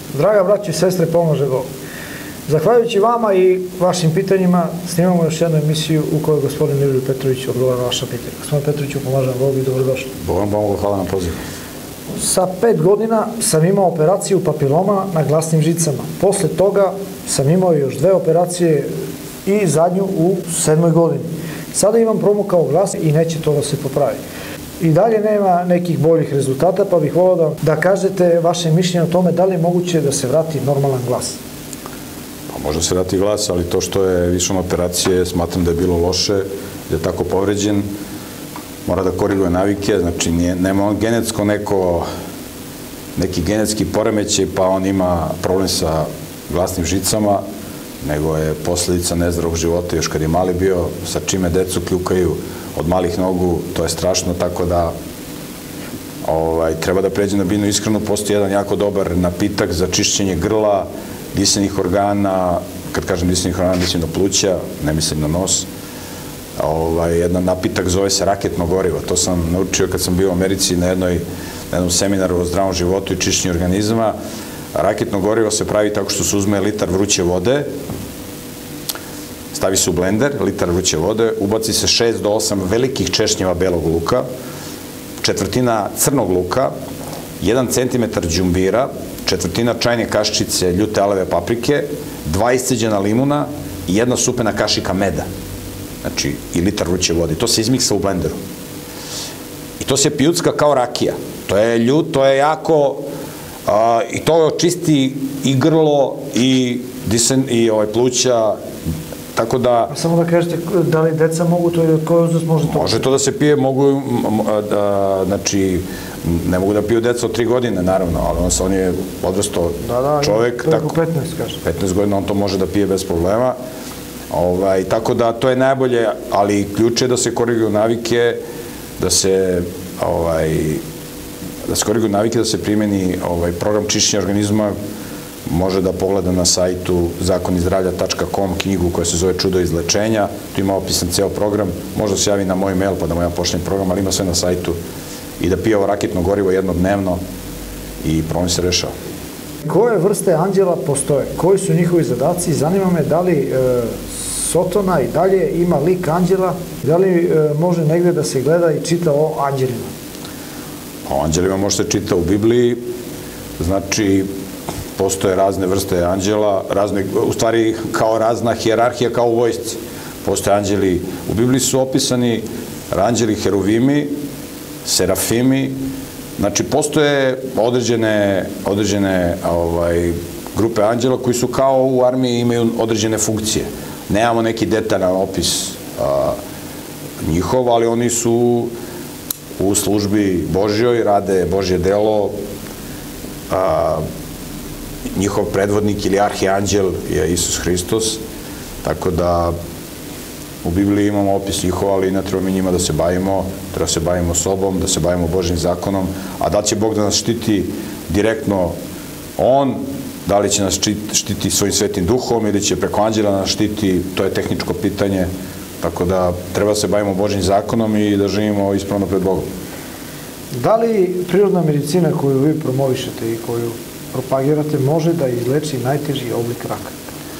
Draga braćo i sestre, pomože Bog. Zahvaljujući vama i vašim pitanjima snimamo još jednu emisiju u kojoj gospodin Livio Petrović odgovara na vaša pitanja. Gospodin Petroviću, pomažem Bog i dobrodošli. Bog vam pomogu, hvala na pozivu. Sa 5 godina sam imao operaciju papiloma na glasnim žicama. Posle toga sam imao još 2 operacije i zadnju u 7. godini. Sada imam promukao glas i neće to da se popravi. I dalje nema nekih boljih rezultata, pa bih volao da kažete vaše mišljenje o tome da li je moguće da se vrati normalan glas. Pa može se vrati glas, ali to što je više operacije, smatram da je bilo loše, da je tako povređen, mora da koriguje navike, znači nema on genetsko neki genetski poremećaj, pa on ima problem sa glasnim žicama, nego je posledica nezdravog života još kad je mali bio, sa čime decu kljukaju od malih nogu, to je strašno, tako da treba da pređe na biljnu ishranu. Postoji jedan jako dobar napitak za čišćenje grla, disenih organa, kad kažem disenih organa mislim na pluća, ne mislim na nos. Jedan napitak zove se raketno gorivo, to sam naučio kad sam bio u Americi na jednom seminaru o zdravom životu i čišćenju organizma. Raketno gorivo se pravi tako što se uzme litar vruće vode, stavi se u blender, litar vruće vode, ubaci se 6 do 8 velikih češnjeva belog luka, 1/4 crnog luka, 1 cm đumbira, 1/4 čajne kaščice ljute aleve paprike, 2 isceđena limuna i 1 supena kašika meda. Znači, i litar vruće vode. To se izmiksa u blenderu. I to se pijucka kao rakija. To je ljut, to je jako... I to čisti i grlo, i pluća, tako da... Samo da kažete, da li deca mogu to ili koji uzrast može to? Može to da se pije, mogu, znači, ne mogu da piju deca od 3 godine, naravno, ali on je odrastao čovek. Da, preko 15, kaže. 15 godina on to može da pije bez problema. Tako da, to je najbolje, ali ključ je da se koriguju navike, da se koriguju navike, da se primeni program čišćenja organizma, može da pogleda na sajtu zakonizdravlja.com knjigu koja se zove Čudo izlečenja, tu ima opisan ceo program, može da se javi na moj mail pa da mu ja pošaljem program, ali ima sve na sajtu i da pije ovo raketno gorivo jednodnevno i problem se rešava. Koje vrste anđela postoje? Koji su njihovi zadaci? Zanima me da li Sotona i dalje ima lik anđela, da li može negde da se gleda i čita o anđelima? O anđelima može se čita u Bibliji, znači postoje razne vrste anđela, u stvari kao razna hijerarhija kao u vojsci. Postoje anđeli, u Bibliji su opisani anđeli heruvimi, serafimi, znači postoje određene grupe anđela koji su kao u armiji imaju određene funkcije. Nemamo neki detaljan opis njihov, ali oni su u službi Božjoj, rade Božje delo, njihov predvodnik ili arhijanđel je Isus Hristos, tako da u Bibliji imamo opis njihova, ali ne treba mi njima da se bavimo, treba se bavimo sobom, da se bavimo Božjim zakonom, a da će Bog da nas štiti direktno On, da li će nas štiti svojim svetim duhom ili će preko anđela nas štiti, to je tehničko pitanje, tako da treba se bavimo Božjim zakonom i da živimo ispravno pred Bogom. Da li prirodna medicina koju vi promovišete i koju propagirate može da izleči najteži oblik raka?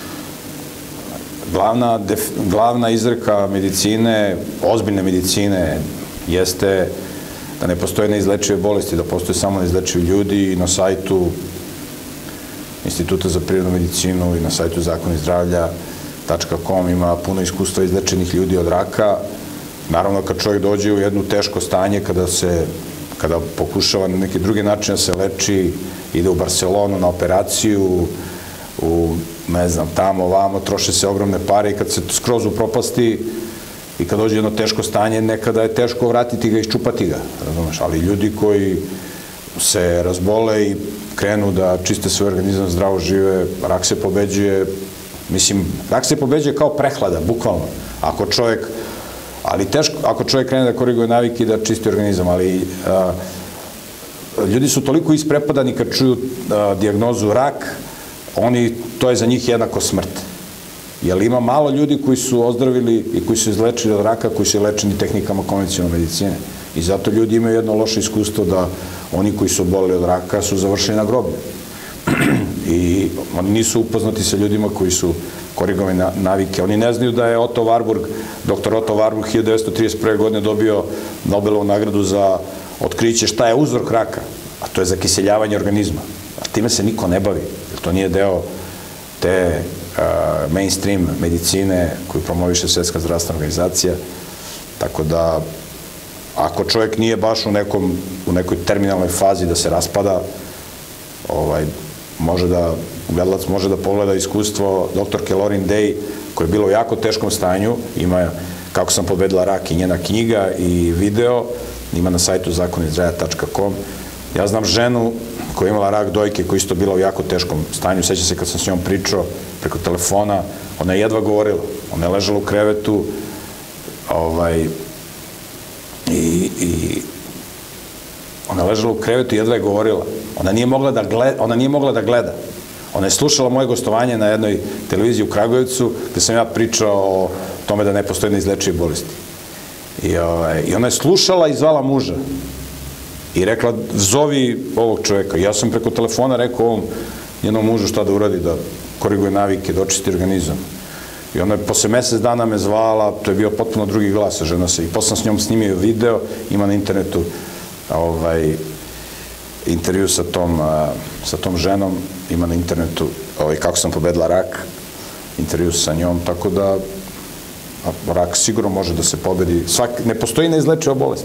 Glavna izreka medicine, ozbiljne medicine, jeste da ne postoje neizlečive bolesti, da postoje samo neizlečivi ljudi i na sajtu Instituta za prirodnu medicinu i na sajtu zakonizdravlja.com ima puno iskustva izlečenih ljudi od raka. Naravno, kad čovjek dođe u jedno teško stanje, kada pokušava na neke druge načine da se leči, ide u Barcelonu na operaciju, ne znam, tamo, ovamo, troše se ogromne pare i kad se skroz upropasti i kad dođe jedno teško stanje, nekada je teško vratiti ga i iščupati ga, razumeš, ali ljudi koji se razbole i krenu da čiste svoj organizam, zdravo žive, rak se pobeđuje, mislim, rak se pobeđuje kao prehlada, bukvalno, ako čovjek krene da koriguje navike i da čisti organizam, ali ljudi su toliko isprepadani kad čuju dijagnozu rak, to je za njih jednako smrt. Jer ima malo ljudi koji su ozdravili i koji su izlečili od raka, koji su lečeni tehnikama konvencionalne medicine. I zato ljudi imaju jedno loše iskustvo da oni koji su oboleli od raka su završili na groblju. i oni nisu upoznati sa ljudima koji su korigovani navike. Oni ne znaju da je Otto Warburg, dr. Otto Warburg 1931. godine dobio Nobelovu nagradu za otkriće šta je uzrok raka, a to je zakiseljavanje organizma. A time se niko ne bavi, jer to nije deo te mainstream medicine koju promoviše Svetska zdravstvena organizacija. Tako da, ako čovjek nije baš u nekoj terminalnoj fazi da se raspada, gledalac može da pogleda iskustvo doktorke Lorin Day, koja je bila u jako teškom stanju, ima Kako sam pobedila rak i njena knjiga i video, ima na sajtu zakonizdraja.com. Ja znam ženu koja je imala rak dojke, koja je isto bila u jako teškom stanju, sećam se kad sam s njom pričao preko telefona, ona je jedva govorila, ona je ležala u krevetu ona je ležala u krevetu i jedva je govorila. Ona nije mogla da gleda. Ona je slušala moje gostovanje na jednoj televiziji u Kragujevcu, gde sam ja pričao o tome da ne postoje neizlečive bolesti. I ona je slušala i zvala muža. I rekla, zovi ovog čoveka. Ja sam preko telefona rekao ovom njenom mužu šta da uradi, da koriguje navike, da očisti organizam. I ona je posle mesec dana me zvala, to je bio potpuno drugi glas, žena se. I posle sam s njom snimio video, ima na internetu intervju sa tom ženom, ima na internetu kako sam pobedila rak, intervju sa njom, tako da rak sigurno može da se pobedi. Ne postoji neizlečiva bolest.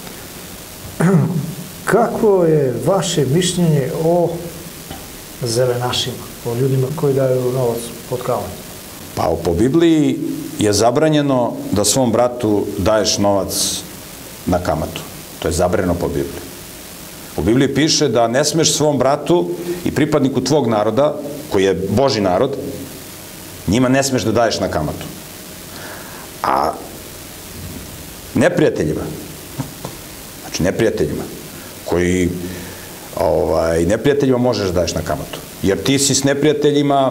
Kako je vaše mišljenje o zelenašima, o ljudima koji daju novac pod kavom? Pa po Bibliji je zabranjeno da svom bratu daješ novac na kamatu. To je zabranjeno po Bibliji. U Bibliji piše da ne smeš svom bratu i pripadniku tvog naroda, koji je Božji narod, njima ne smeš da daješ na kamatu. A neprijateljima, znači neprijateljima, neprijateljima možeš da daješ na kamatu. Jer ti si s neprijateljima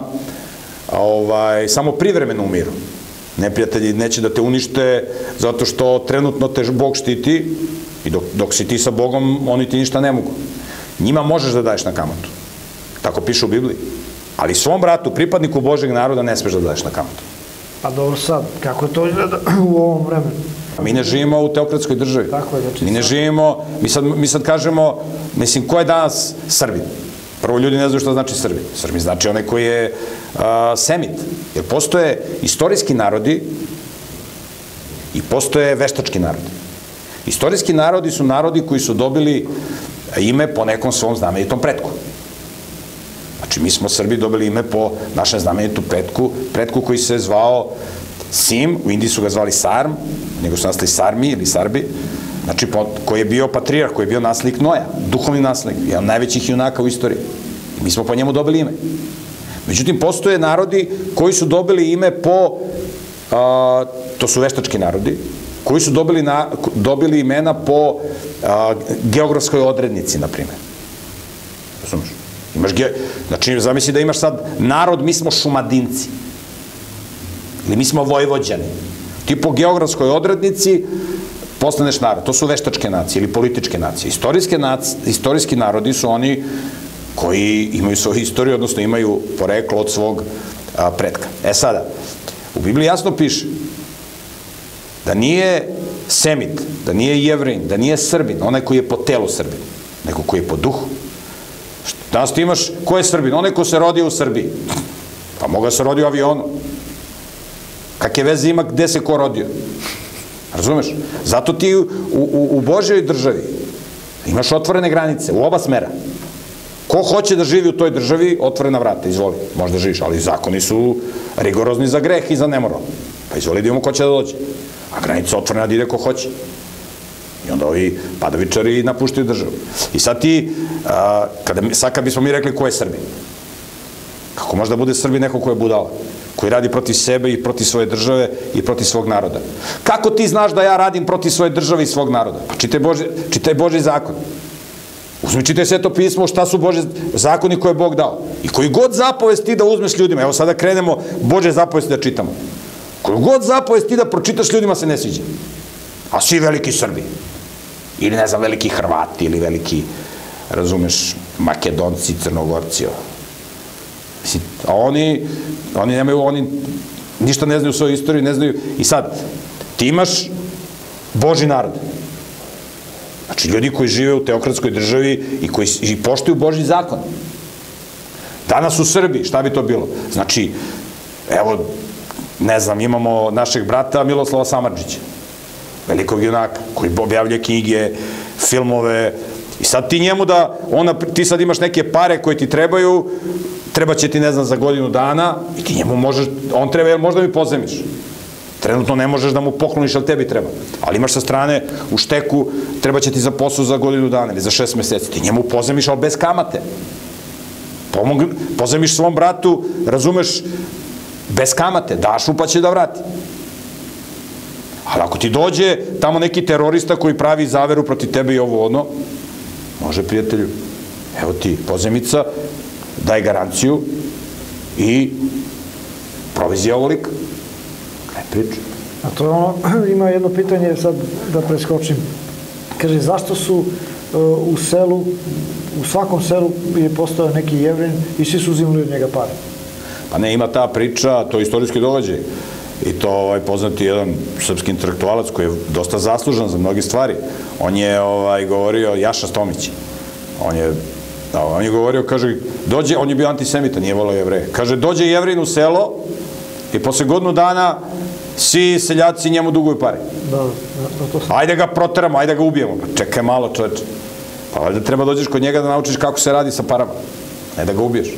samo privremeno u miru. Neprijatelji neće da te unište zato što trenutno te Bog štiti i dok si ti sa Bogom, oni ti ništa ne mogu. Njima možeš da daješ na kamatu. Tako piše u Bibliji. Ali svom bratu, pripadniku Božjeg naroda, ne smeš da daješ na kamatu. Pa dobro sad, kako je to izgleda u ovom vremenu? Mi ne živimo u teokratskoj državi. Mi ne živimo, mi sad kažemo, mislim, ko je danas Srbin? Prvo, ljudi ne znaju što znači Srbin. Srbin znači onaj koji je semit. Jer postoje istorijski narodi i postoje veštački narodi. Istorijski narodi su narodi koji su dobili ime po nekom svom znamenitom pretku. Znači, mi smo Srbi dobili ime po našem znamenitom pretku koji se zvao Sim, u Indiji su ga zvali Sarm, nego su nastali Sarmi ili Sarbi, znači, koji je bio patrijarh, koji je bio naslednik Noja, duhovni naslednik, jedan od najvećih junaka u istoriji. I mi smo po njemu dobili ime. Međutim, postoje narodi koji su dobili ime po, to su veštački narodi, koji su dobili imena po geografskoj odrednici, na primjer. Razumeš? Znači, zamisli da imaš sad narod, mi smo Šumadinci. Ili mi smo Vojvođani. Ti po geografskoj odrednici postaneš narod. To su veštačke nacije ili političke nacije. Istorijski narodi su oni koji imaju svoju istoriju, odnosno imaju poreklo od svog pretka. Sada, u Bibliji jasno piše da nije Semit, da nije Jevrin, da nije Srbin, onaj koji je po telu Srbin, nego koji je po duhu. Danas ti imaš, ko je Srbin? Onaj ko se rodio u Srbiji. Pa moga se rodio u avionu. Kakve veze ima gde se ko rodio? Razumeš? Zato ti u Božjoj državi imaš otvorene granice, u oba smera. Ko hoće da živi u toj državi, otvorena vrata, izvoli, možda da živiš, ali zakoni su rigorozni za greh i za nemoral. Pa izvoli da imamo ko će da dođe. A granica otvorena da ide ko hoće. I onda ovi padavičari napuštaju državu. I sad ti, sad kad bismo mi rekli ko je Srbin, kako može da bude Srbin neko ko je budala, koji radi protiv sebe i protiv svoje države i protiv svog naroda? Kako ti znaš da ja radim protiv svoje države i svog naroda? Pa čitaj Božji zakon. Uzmi, čitaj Sveto pismo, šta su Božji zakoni koje je Bog dao. I koji god zapovest ti da uzmeš ljudima, evo sada krenemo Božje zapovesti da čitamo. Koju god zapovest ti da pročitaš ljudima se ne sviđa. A svi veliki Srbi. Ili ne znam, veliki Hrvati, ili veliki, razumeš, Makedonci, Crnogorci. A oni nemaju, oni ništa ne znaju u svojoj istoriji, ne znaju. I sad, ti imaš Božji narod. Znači, ljudi koji žive u teokratskoj državi i koji poštuju Božji zakon. Danas u Srbiji, šta bi to bilo? Znači, evo, ne znam, imamo našeg brata Miloslava Samardžića, velikog junaka, koji objavljuje knjige, filmove, i sad ti njemu ti sad imaš neke pare koje ti trebaju, treba će ti, ne znam, za godinu dana, i ti njemu možeš, on treba, jer možda mi pozemiš. Trenutno ne možeš da mu pokloniš, ali tebi treba. Ali imaš sa strane u šteku, treba će ti za posao za godinu dana ili za 6 meseci. Ti njemu pozemiš, ali bez kamate. Pozemiš svom bratu, razumeš, bez kamate, daš mu pa će da vrati. Ali ako ti dođe tamo neki terorista koji pravi zaveru protiv tebe i ovo ono, može, prijatelju, evo ti pozemica, daj garanciju i provizija ovolika. Kaj priča? A to je ono, ima jedno pitanje, sad da preskočim. Kaže, zašto su u selu, u svakom selu je postao neki Jevrin i svi su uzimali od njega pare? Pa ne, ima ta priča, to je istorijski događaj. I to poznati jedan srpski intelektualac koji je dosta zaslužan za mnogi stvari. On je govorio, Jaša Stomić, on je govorio, kaže, dođe, on je bio antisemita, nije volao Jevreje. Kaže, dođe Jevrin u selo i posle godinu dana svi seljaci njemu duguju pare. Ajde ga proteramo, ajde ga ubijemo. Čekaj malo, čoveče. Pa valjda treba dođeš kod njega da naučiš kako se radi sa parama. Ne da ga ubiješ.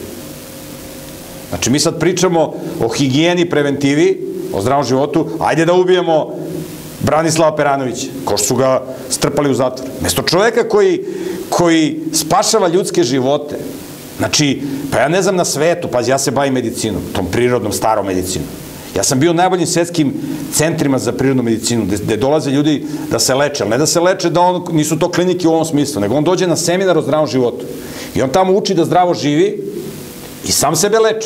Znači, mi sad pričamo o higijeni, preventivi, o zdravom životu, ajde da ubijemo Branislava Peranovića, ko što su ga strpali u zatvor. Mesto čoveka koji spašava ljudske živote. Znači, pa ja ne znam na svetu, pa ja se bavim medicinom, tom prirodnom, starom medicinom. Ja sam bio u najboljim svetskim centrima za prirodnu medicinu, gde dolaze ljudi da se leče, ali ne da se leče, nisu to klinike u ovom smislu, nego on dođe na seminar o zdravom životu. I on tamo uči da zdravo živi i sam sebe leči.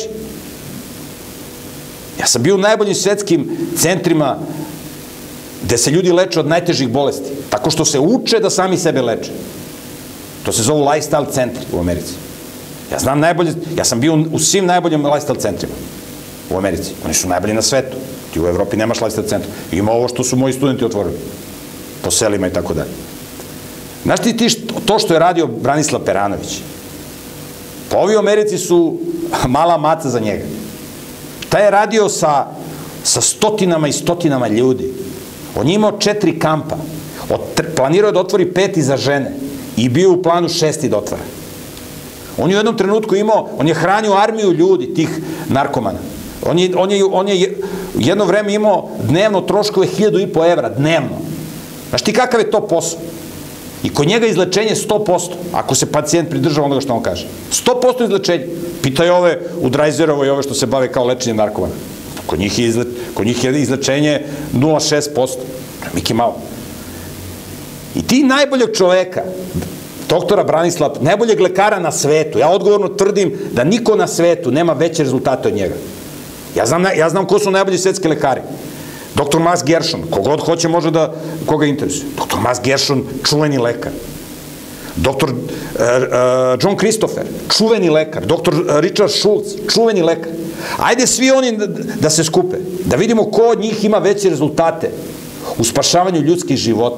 Ja sam bio u najboljim svetskim centrima gde se ljudi leče od najtežih bolesti, tako što se uče da sami sebe leče. To se zovu lifestyle centri u Americi. Ja sam bio u svim najboljim lifestyle centrima u Americi. Oni su najbolji na svetu. Ti u Evropi nemaš lifestyle centra. Ima ovo što su moji studenti otvorili. Po selima i tako dalje. Znaš ti to što je radio Branislav Peranović? Pa ovi u Americi su mala maca za njega. Taj je radio sa stotinama i stotinama ljudi. On je imao 4 kampa. Planirao je da otvori 5 za žene. I bio u planu 6 da otvara. On je u jednom trenutku on je hranio armiju ljudi, tih narkomana. On je jedno vreme imao dnevno troškove 1.500 evra, dnevno. Znaš ti kakav je to posao? I kod njega izlečenje 100%, ako se pacijent pridržava onoga što on kaže. 100% izlečenje. Pitaj ove u Drajzerovo i ove što se bave kao lečenjem narkomana. Kod njih je izlečenje 0,6%. Miki malo. I ti najboljeg čoveka, doktora Branislava, najboljeg lekara na svetu, ja odgovorno tvrdim da niko na svetu nema veće rezultate od njega. Ja znam ko su najbolji svetski lekari. Dr. Mas Gershon, kogod hoće može da koga interesuje. Dr. Mas Gershon, čuveni lekar. Dr. John Christopher, čuveni lekar. Dr. Richard Schultz, čuveni lekar. Ajde svi oni da se skupe, da vidimo ko od njih ima veće rezultate u spašavanju ljudskih života.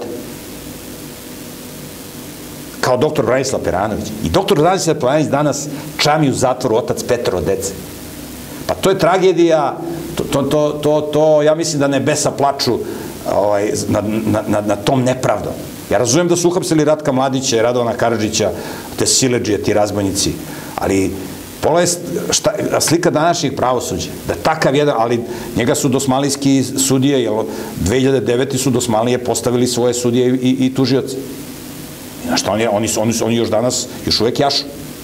Kao dr. Branislav Peranović. I dr. Branislav Peranović danas čami u zatvoru, otac 5 dece. Pa to je tragedija, ja mislim da nebesa plaču na tom nepravdom. Ja razumijem da su uhapsili Ratka Mladića i Radovana Karadžića, te siledžije, ti razbojnici, ali slika današnjih pravosuđa, da takav jedan, ali njega su dosmalijski sudije, jer 2009. su dosmalije postavili svoje sudije i tužioce. Znaš šta, oni još danas, još uvek jašu.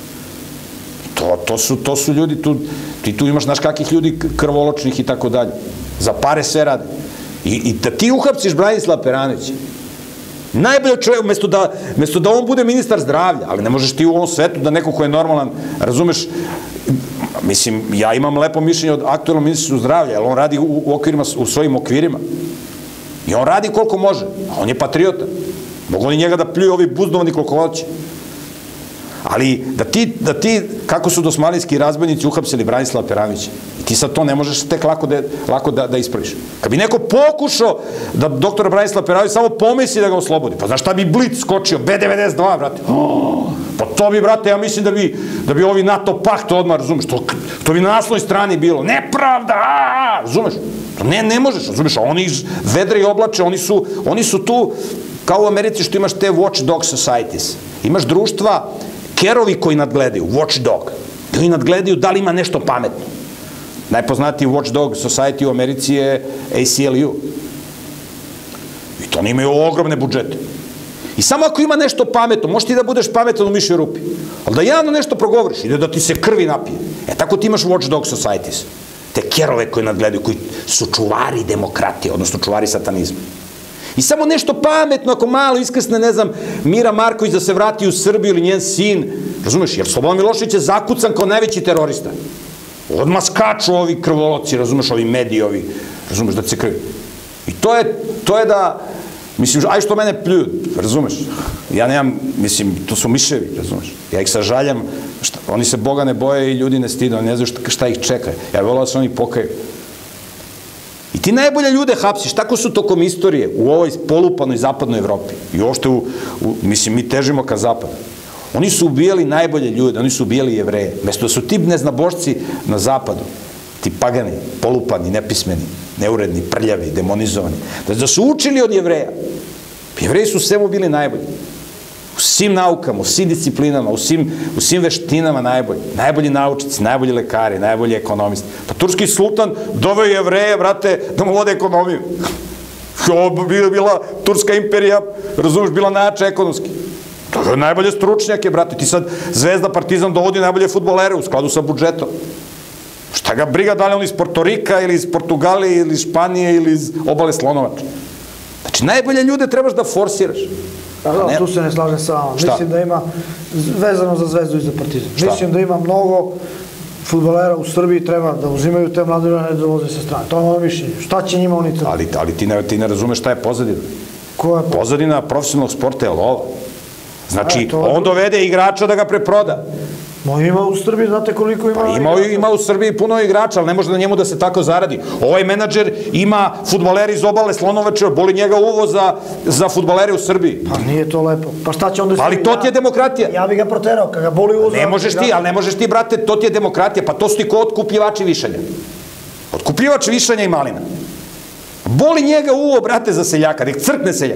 To su ljudi, ti tu imaš, znaš kakih ljudi krvoločnih i tako dalje. Za pare sve rade. I da ti uhapsiš Branislava Peranovića, najbolje čovjek, mesto da on bude ministar zdravlja, ali ne možeš ti u ovom svetu da neko ko je normalan, razumeš, mislim, ja imam lepo mišljenje od aktualnog ministra zdravlja, jer on radi u svojim okvirima. I on radi koliko može, a on je patriota. Mogu li njega da pljuju ovi buzdovani koliko hoće. Ali da ti, kako su dosmanlijski razbojnici uhapsili Branislava Peranovića, i ti sad to ne možeš tek lako da ispraviš. Kad bi neko pokušao da doktora Branislava Peranovića samo pomisli da ga oslobodi, pa znaš šta bi Blic skočio, B92, brate, pa to bi, brate, ja mislim da bi ovi NATO pakt odmah, razumeš, to bi na naslovnoj strani bilo, nepravda, razumeš, ne možeš, razumeš, a oni vedre i oblače, oni su tu, kao u Americi što imaš te watchdog societies, imaš društva, kerovi koji nadgledaju, watchdog, koji nadgledaju da li ima nešto pametno. Najpoznatiji watchdog society u Americi je ACLU. I to oni imaju ogromne budžete. I samo ako ima nešto pametno, možeš ti da budeš pametan u mišoj rupi, ali da javno nešto progovoriš, ide da ti se krvi napije. Tako ti imaš watchdog societies. Te kerove koji nadgledaju, koji su čuvari demokratije, odnosno čuvari satanizma. I samo nešto pametno, ako malo iskrsne, ne znam, Mira Marković da se vrati u Srbiju ili njen sin, razumeš, jer Slobodan Milošević je zakucan kao najveći terorista. Odmah skaču ovi krvoloci, razumeš, ovi mediji, ovi, razumeš, da se krvi. I to je da, mislim, aj što mene pljuju, razumeš, ja nemam, mislim, to su miševi, razumeš, ja ih sažaljam, oni se Boga ne boje i ljudi ne stide, oni ne znaju šta ih čeka, ja bih volao da se oni pokaju. I ti najbolje ljude hapsiš, tako su tokom istorije u ovoj polupanoj zapadnoj Evropi i uopšte, mislim, mi težimo ka zapadu. Oni su ubijali najbolje ljude, oni su ubijali Jevreje. Mesto da su ti neznabošci na zapadu, ti pagani, polupani, nepismeni, neuredni, prljavi, demonizovani, da su učili od Jevreja. Jevreji su svemu bili najbolji. U svim naukama, u svim disciplinama, u svim veštinama najbolji. Najbolji naučnici, najbolji lekari, najbolji ekonomisti. Pa turski sultan doveo Jevreje, brate, da mu vode ekonomiju. Bila Turska imperija, razumiješ, bila najjača ekonomski. To je najbolje stručnjake, brate. Ti sad Zvezda, Partizan dovodi najbolje fudbalere u skladu sa budžetom. Šta ga briga da li on iz Portorika ili iz Portugalije ili iz Španije ili iz obale Slonovača. Znači, najbolje ljude trebaš da forsiraš. Da, tu se ne slažem sa vama. Mislim da ima, vezano za Zvezdu i za Partizan, mislim da ima mnogo fudbalera u Srbiji, treba da uzimaju te mlade, ne da voze sa strane. To je moje mišljenje. Šta će njima oni treba? Ali ti ne razumeš šta je pozadina. Koja je pozadina? Pozadina profesionalnog sporta je lova. Znači, on dovede igrača da ga preproda. Ima u Srbiji, znate koliko ima? Ima u Srbiji puno igrača, ali ne može na njemu da se tako zaradi. Ovaj menadžer ima fudbaleri iz obale Slonovače, boli njega uvoz za fudbalere u Srbiji. Pa nije to lepo. Pa šta će onda... Ali to ti je demokratija. Ja bih ga proterao, kada ga boli uvoz... Ne možeš ti, ali ne možeš ti, brate, to ti je demokratija. Pa to su ti ko otkupljivači višanja. Otkupljivač višanja i malina. Boli njega uvo, brate, za seljaka, nek crkne seljak.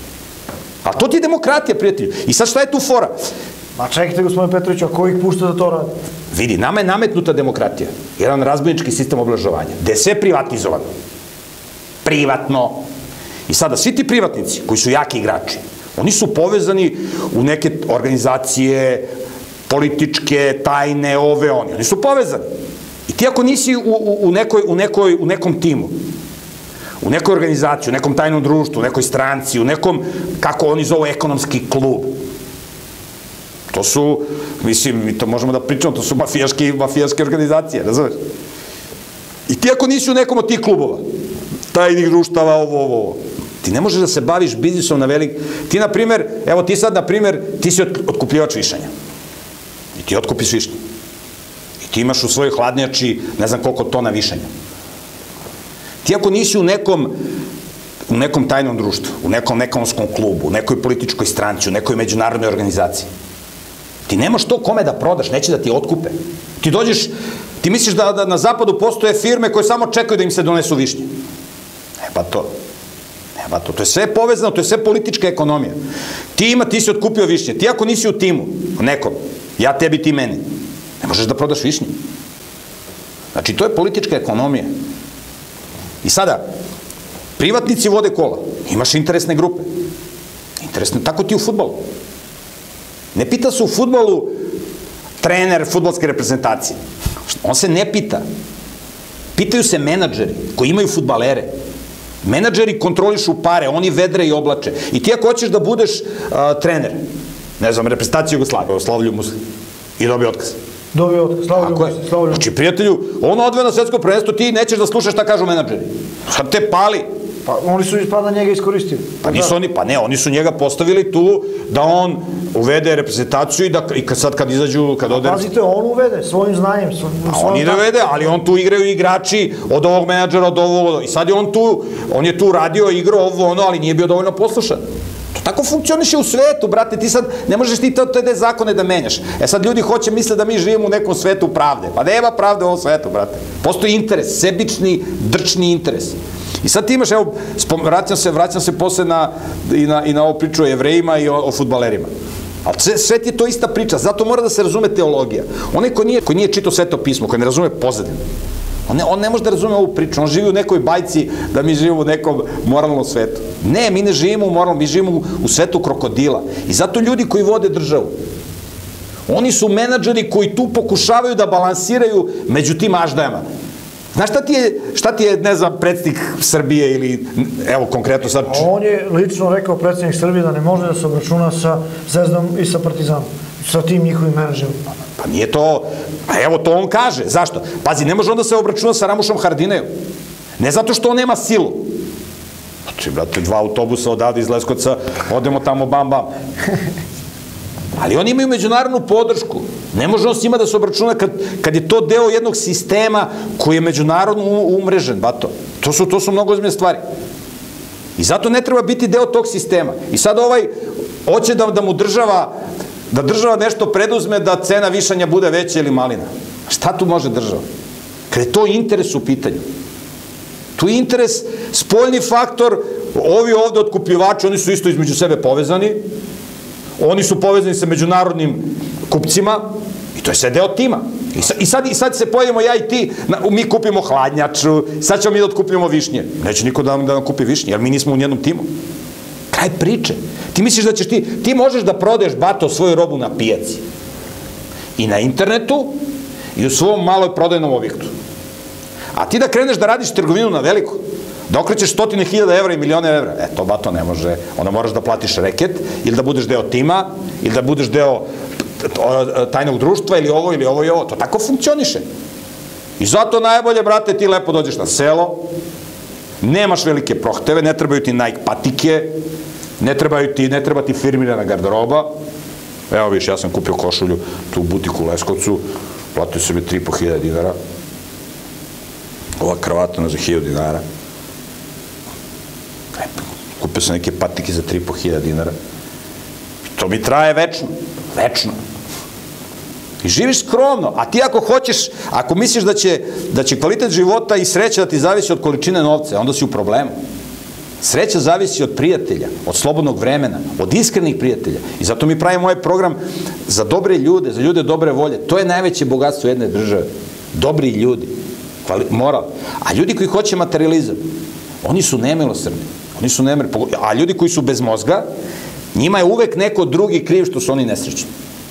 A to ti je demokratija, prijatelju. I sad šta je tu fora? Ma čekajte, gospodin Petrović, a ko ih pušta da to radi? Vidi, nama je nametnuta demokratija. Jedan razbojnički sistem oblažovanja, gde je sve privatizovano. Privatno. I sada, svi ti privatnici, koji su jaki igrači, oni su povezani u neke organizacije, političke, tajne, ove, oni su povezani. I ti ako nisi u nekom timu, u nekoj organizaciji, u nekom tajnom društvu, u nekoj stranci, u nekom, kako oni zovu, ekonomski klub. To su, mislim, mi to možemo da pričamo, to su mafijaške organizacije, razumeš? I ti ako nisi u nekom od tih klubova, tajnih društava, ovo, ti ne možeš da se baviš biznisom na velik... Ti, na primer, evo ti sad, na primer, ti si otkupljivač višanja. I ti otkupiš višnje. I ti imaš u svojoj hladnjači, ne znam koliko tona višanja. Ti ako nisi u nekom tajnom društvu, u nekom ekonomskom klubu, u nekoj političkoj stranci, u nekoj međunarodnoj organizaciji, ti nemaš to kome da prodaš, neće da ti otkupe. Ti dođeš, ti misliš da na zapadu postoje firme koje samo čekaju da im se donesu višnje. To je sve povezano, to je sve politička ekonomija. Ti si otkupio višnje, ti ako nisi u timu, nekom, ja tebi, ti meni, ne možeš da prodaš višnje. Znači, to je politička ekonomija. I sada, privatnici vode kola, imaš interesne grupe. Tako ti u fudbalu. Ne pita se u fudbalu trener fudbalske reprezentacije. On se ne pita. Pitaju se menadžeri koji imaju fudbalere. Menadžeri kontrolišu pare, oni vedre i oblače. I ti ako hoćeš da budeš trener, ne znam, reprezentacije Jugoslavije, Slavlju Muslim, i dobije otkaz. Dobije otkaz, Slavlju Muslim. Znači, prijatelju, on odve na svetsko prvenstvo, ti nećeš da slušaš šta kažu menadžeri. Sad te pali. Pa oni su ispada njega iskoristili. Pa nisu oni, pa ne, oni su njega postavili tu da on uvede reprezentaciju i sad kad izađu, kad ode... Pazite, on uvede svojim znanjem. A on i ne uvede, ali on tu igraju igrači od ovog menadžera, od ovog... I sad je on je tu radio, igrao ovo, ono, ali nije bio dovoljno poslušan. To tako funkcioniše u svetu, brate, ti sad ne možeš ti te zakone da menjaš. E sad ljudi hoće misle da mi živimo u nekom svetu pravde. Pa nema pravde u ovom svetu, brate. Postoji interes, sebični, drčni interes. I sad ti imaš, evo, vraćam se posle i na ovu priču o Jevrejima i o fudbalerima. Ali svet je to ista priča, zato mora da se razume teologija. Onaj koji nije čitao Sveto pismo, koji ne razume pozadinu, on ne može da razume ovu priču, on živi u nekoj bajci da mi živimo u nekom moralnom svetu. Ne, mi ne živimo u moralnom, mi živimo u svetu krokodila. I zato ljudi koji vode državu, oni su menadžeri koji tu pokušavaju da balansiraju među tim aždajama. Znaš šta ti je, ne znam, predsjednik Srbije ili, evo, konkretno sad... On je lično rekao, predsjednik Srbije, da ne može da se obračuna sa Zvezdom i sa Partizanom, sa tim njihovim menadžerom. Pa nije to... Pa evo, to on kaže. Zašto? Pazi, ne može on da se obračuna sa Ramušom Haradinajom. Ne zato što on nema silu. Znači, brate, 2 autobusa odavde iz Leskovca, odemo tamo bam bam. Ali oni imaju međunarodnu podršku. Ne može on s njima da se obračuna kad je to deo jednog sistema koji je međunarodno umrežen, bato. To su mnogo ozbiljne stvari. I zato ne treba biti deo tog sistema. I sad hoće da mu država nešto preduzme da cena višanja bude veća ili malina. Šta tu može država? Kad je to interes u pitanju. Tu je interes, spoljni faktor, ovi ovde otkupljivači, oni su isto između sebe povezani, oni su povezani sa međunarodnim kupcima i to je sve deo tima. I sad se pojedemo ja i ti, mi kupimo hladnjaču, sad ćemo mi da otkupimo višnje. Neće niko da nam kupi višnje, jer mi nismo u nijednom timu. Kraj priče. Ti misliš da ćeš ti možeš da prodaješ, bato, svoju robu na pijaci. I na internetu, i u svom maloj prodajnom objektu. A ti da kreneš da radiš trgovinu na veliko, da okrećeš 100.000 evra i milione evra, to, bato, ne može. Onda moraš da platiš reket, ili da budeš deo tima, ili da budeš deo tajnog društva, ili ovo, ili ovo, i ovo. To tako funkcioniše. I zato najbolje, brate, ti lepo dođeš na selo, nemaš velike prohteve, ne trebaju ti Nike patike, ne treba ti firmirana garderoba. Evo viš, ja sam kupio košulju tu u butiku u Leskovcu, platio sam je 3.500 dinara. Ova kravatana za 1.000 dinara. Kupio sam neke patike za 3.500 dinara. To mi traje večno. Večno. I živiš skromno. A ti ako hoćeš, ako misliš da će kvalitet života i sreća da ti zavisi od količine novca, onda si u problemu. Sreća zavisi od prijatelja, od slobodnog vremena, od iskrenih prijatelja. I zato mi pravimo ovaj program za dobre ljude, za ljude dobre volje. To je najveće bogatstvo jedne države. Dobri ljudi. Moral. A ljudi koji hoće materializam, oni su nemilosrdni. A ljudi koji su bez mozga, njima je uvek neko drugi kriv što su oni nesrećni.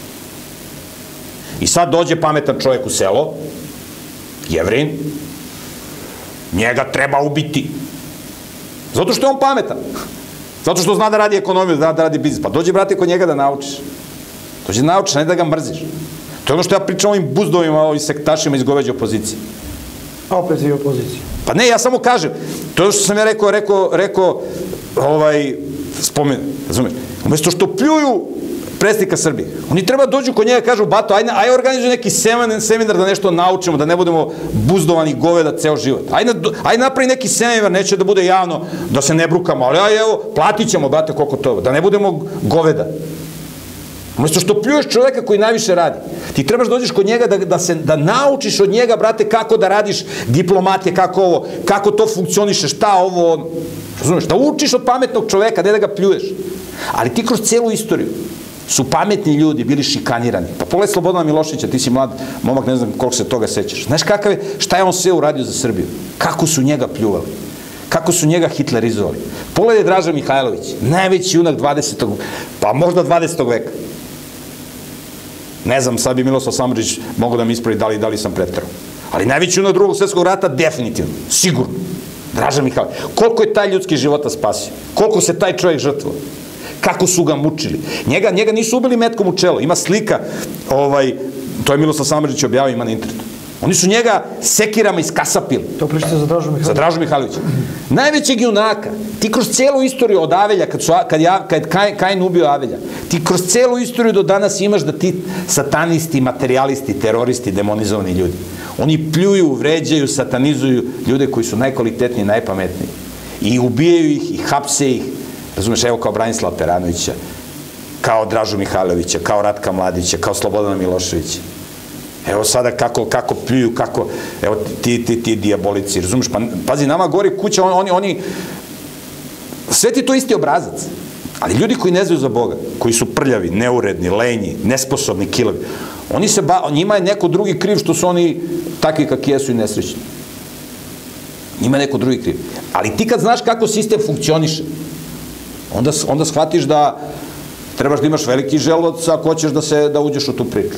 I sad dođe pametan čovjek u selo, Jevrin, njega treba ubiti. Zato što je on pametan. Zato što zna da radi ekonomiju, zna da radi biznis. Pa dođe, brate, kod njega da naučiš. Dođe da naučiš, ne da ga mrziš. To je ono što ja pričam ovim buzdovima, ovim sektašima iz goveđe opozicije. A opet i opozicija. Pa ne, ja samo kažem, to je što sam ja rekao, spomen, razumiješ, umjesto što pljuju predsjednika Srbije, oni treba dođu kod njega i kažu, bato, ajde organizuju neki seminar da nešto naučimo, da ne budemo buzdovani goveda ceo život. Ajde napravi neki seminar, neće da bude javno, da se ne brukamo, ali evo, platit ćemo, brate, koliko to, da ne budemo goveda. Umjesto što pljuješ čoveka koji najviše radi. Ti trebaš dođeš kod njega da naučiš od njega, brate, kako da radiš diplomatije, kako to funkcioniše, šta ovo, razumiješ, da učiš od pametnog čoveka, ne da ga pljuješ. Ali ti kroz celu istoriju su pametni ljudi bili šikanirani. Pa pogledaj Slobodana Miloševića, ti si mlad momak, ne znam koliko se toga sećaš. Znaš šta je on sve uradio za Srbiju? Kako su njega pljuvali? Kako su njega hitlerizovali? Pogledaj Draža Mihajlović, najveći junak 20. pa možda 20. veka. Ne znam, sad bi Miloslav Samardžić mogao da mi ispravi da li sam preterao. Ali najveći junak Drugog svjetskog rata, definitivno, sigurno. Draža Mihajlović. Koliko je taj ljudski života spasio? Koliko se taj čovjek žrtvovao? Kako su ga mučili? Njega nisu ubili metkom u čelo. Ima slika, to je Miloslav Samardžić objavio, ima na internetu. Oni su njega sekirama iskasapili. To pričate za Dražu Mihajlovića. Za Dražu Mihajlovića. Najvećeg junaka, ti kroz celu istoriju od Avelja, kad Kajin ubio Avelja, ti kroz celu istoriju do danas imaš da ti satanisti, materijalisti, teroristi, demonizovani ljudi, oni pljuju, vređaju, satanizuju ljude koji su najkvalitetniji, najpametniji. I ubijaju ih, i hapse ih. Razumeš, evo kao Branislava Peranovića, kao Dražu Mihajlovića, kao Ratka Mladića, kao Slobodana Miloševića. Evo sada kako pljuju, kako, evo ti dijabolici, razumiješ, pa pazi, nama gori kuća, oni, sve ti to isti obrazac, ali ljudi koji ne znaju za Boga, koji su prljavi, neuredni, lenji, nesposobni, kilavi, njima je neko drugi kriv što su oni takvi kakvi jesu i nesrećni. Njima je neko drugi kriv. Ali ti kad znaš kako sistem funkcioniše, onda shvatiš da trebaš da imaš veliki želudac ako hoćeš da uđeš u tu priču.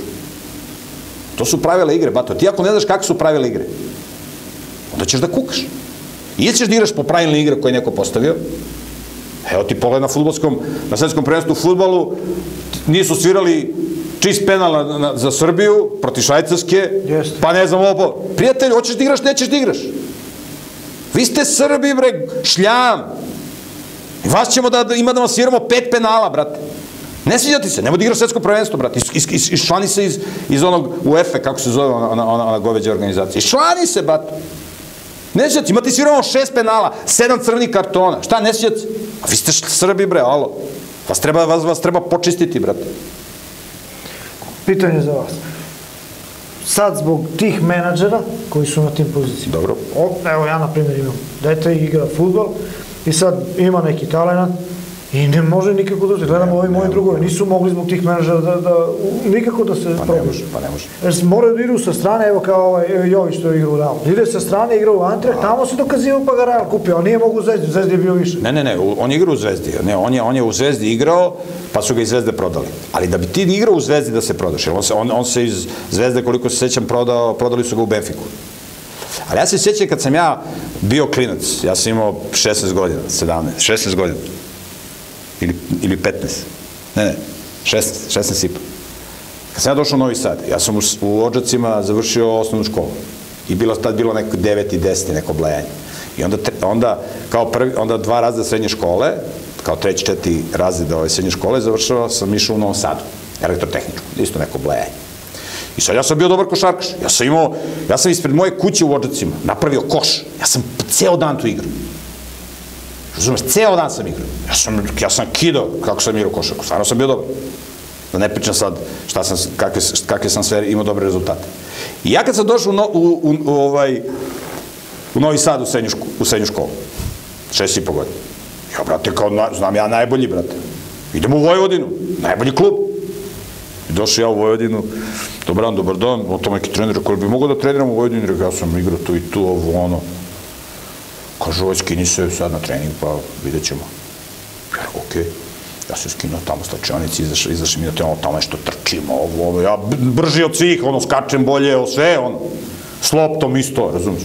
To su pravila igre, bato. Ti ako ne znaš kako su pravila igre, onda ćeš da kukaš. Ili ćeš da igraš po pravilne igre koje je neko postavio. Evo ti pogled na svetskom prvenstvu u fudbalu, nisu svirali čist penal za Srbiju, proti Švajcarske, pa ne znam ovo. Prijatelju, hoćeš da igraš, nećeš da igraš. Vi ste Srbi, bre, šljam. I vas ćemo da vam sviramo 5 penala, brate. Ne sviđa ti se, nemoj da igraš svetsko prvenstvo, brate. Iščlani se iz onog UEFA, kako se zove ona goveđa organizacija. Iščlani se, brate. Ne sviđa ti, imate sviramo 6 penala, 7 crvenih kartona. Šta, ne sviđa ti? A vi ste Srbi, bre, alo. Vas treba počistiti, brate. Pitanje za vas. Sad, zbog tih menadžera koji su na tim pozicijama. Dobro. Evo, ja, na primjer, imam dete i igra fudbal i sad ima neki talent i ne može nikako da se gledamo ovi moji drugovi. Nisu mogli zbog tih menadžera nikako da se probuši. Pa ne može. Jer moraju da idu sa strane, evo kao Jović to igra u Realu. Ide sa strane, igra u Antrek, tamo se dokazivao pa ga Real kupio, on nije mogu u Zvezdi, u Zvezdi je bio više. Ne, on igra u Zvezdi. Ne, on je u Zvezdi igrao, pa su ga iz Zvezde prodali. Ali da bi ti igrao u Zvezdi da se prodaš, on se iz Zvezde, koliko se sećam, prodali su ga u Benfiku. Ali ja se sjećam kad sam ja bio klinac, ja sam imao 16 godina, 16 godina. Ili 15. Ne, 16 i pa. Kad sam ja došao u Novi Sad, ja sam u Odžacima završio osnovnu školu. I tad bilo neko 9. i 10. neko blejanje. I onda 2 razreda srednje škole, kao 3. 4. razreda srednje škole, završao sam išao u Novom Sadu, elektrotehničku, isto neko blejanje. I sad ja sam bio dobar košarkaš. Ja sam ispred moje kuće u Odžacima napravio koš. Ja sam ceo dan tu igrao. Razumeš, ceo dan sam igrao. Ja sam kidao kako sam igrao košarku. Stvarno sam bio dobar. Da ne pričam sad kakve sam sve imao dobre rezultate. I ja kad sam došao u Novi Sad u srednju školu, 6,5 godina. Ja, brate, kao znam ja najbolji, brate. Idem u Vojvodinu, najbolji klub. I došao ja u Vojvodinu, dobar dan, on to neki trener, koji bi mogao da treniram u Vojvodinu, ja sam igrao tu i tu, ovo, ono. Kaže, ovo skini se sad na trening, pa vidjet ćemo. Ja rekao, okej. Ja se skinuo tamo s slačionici, izašli mi na trening, tamo nešto trčimo, ovo, ja brži od svih, skačem bolje, sve, s loptom isto, razumiješ.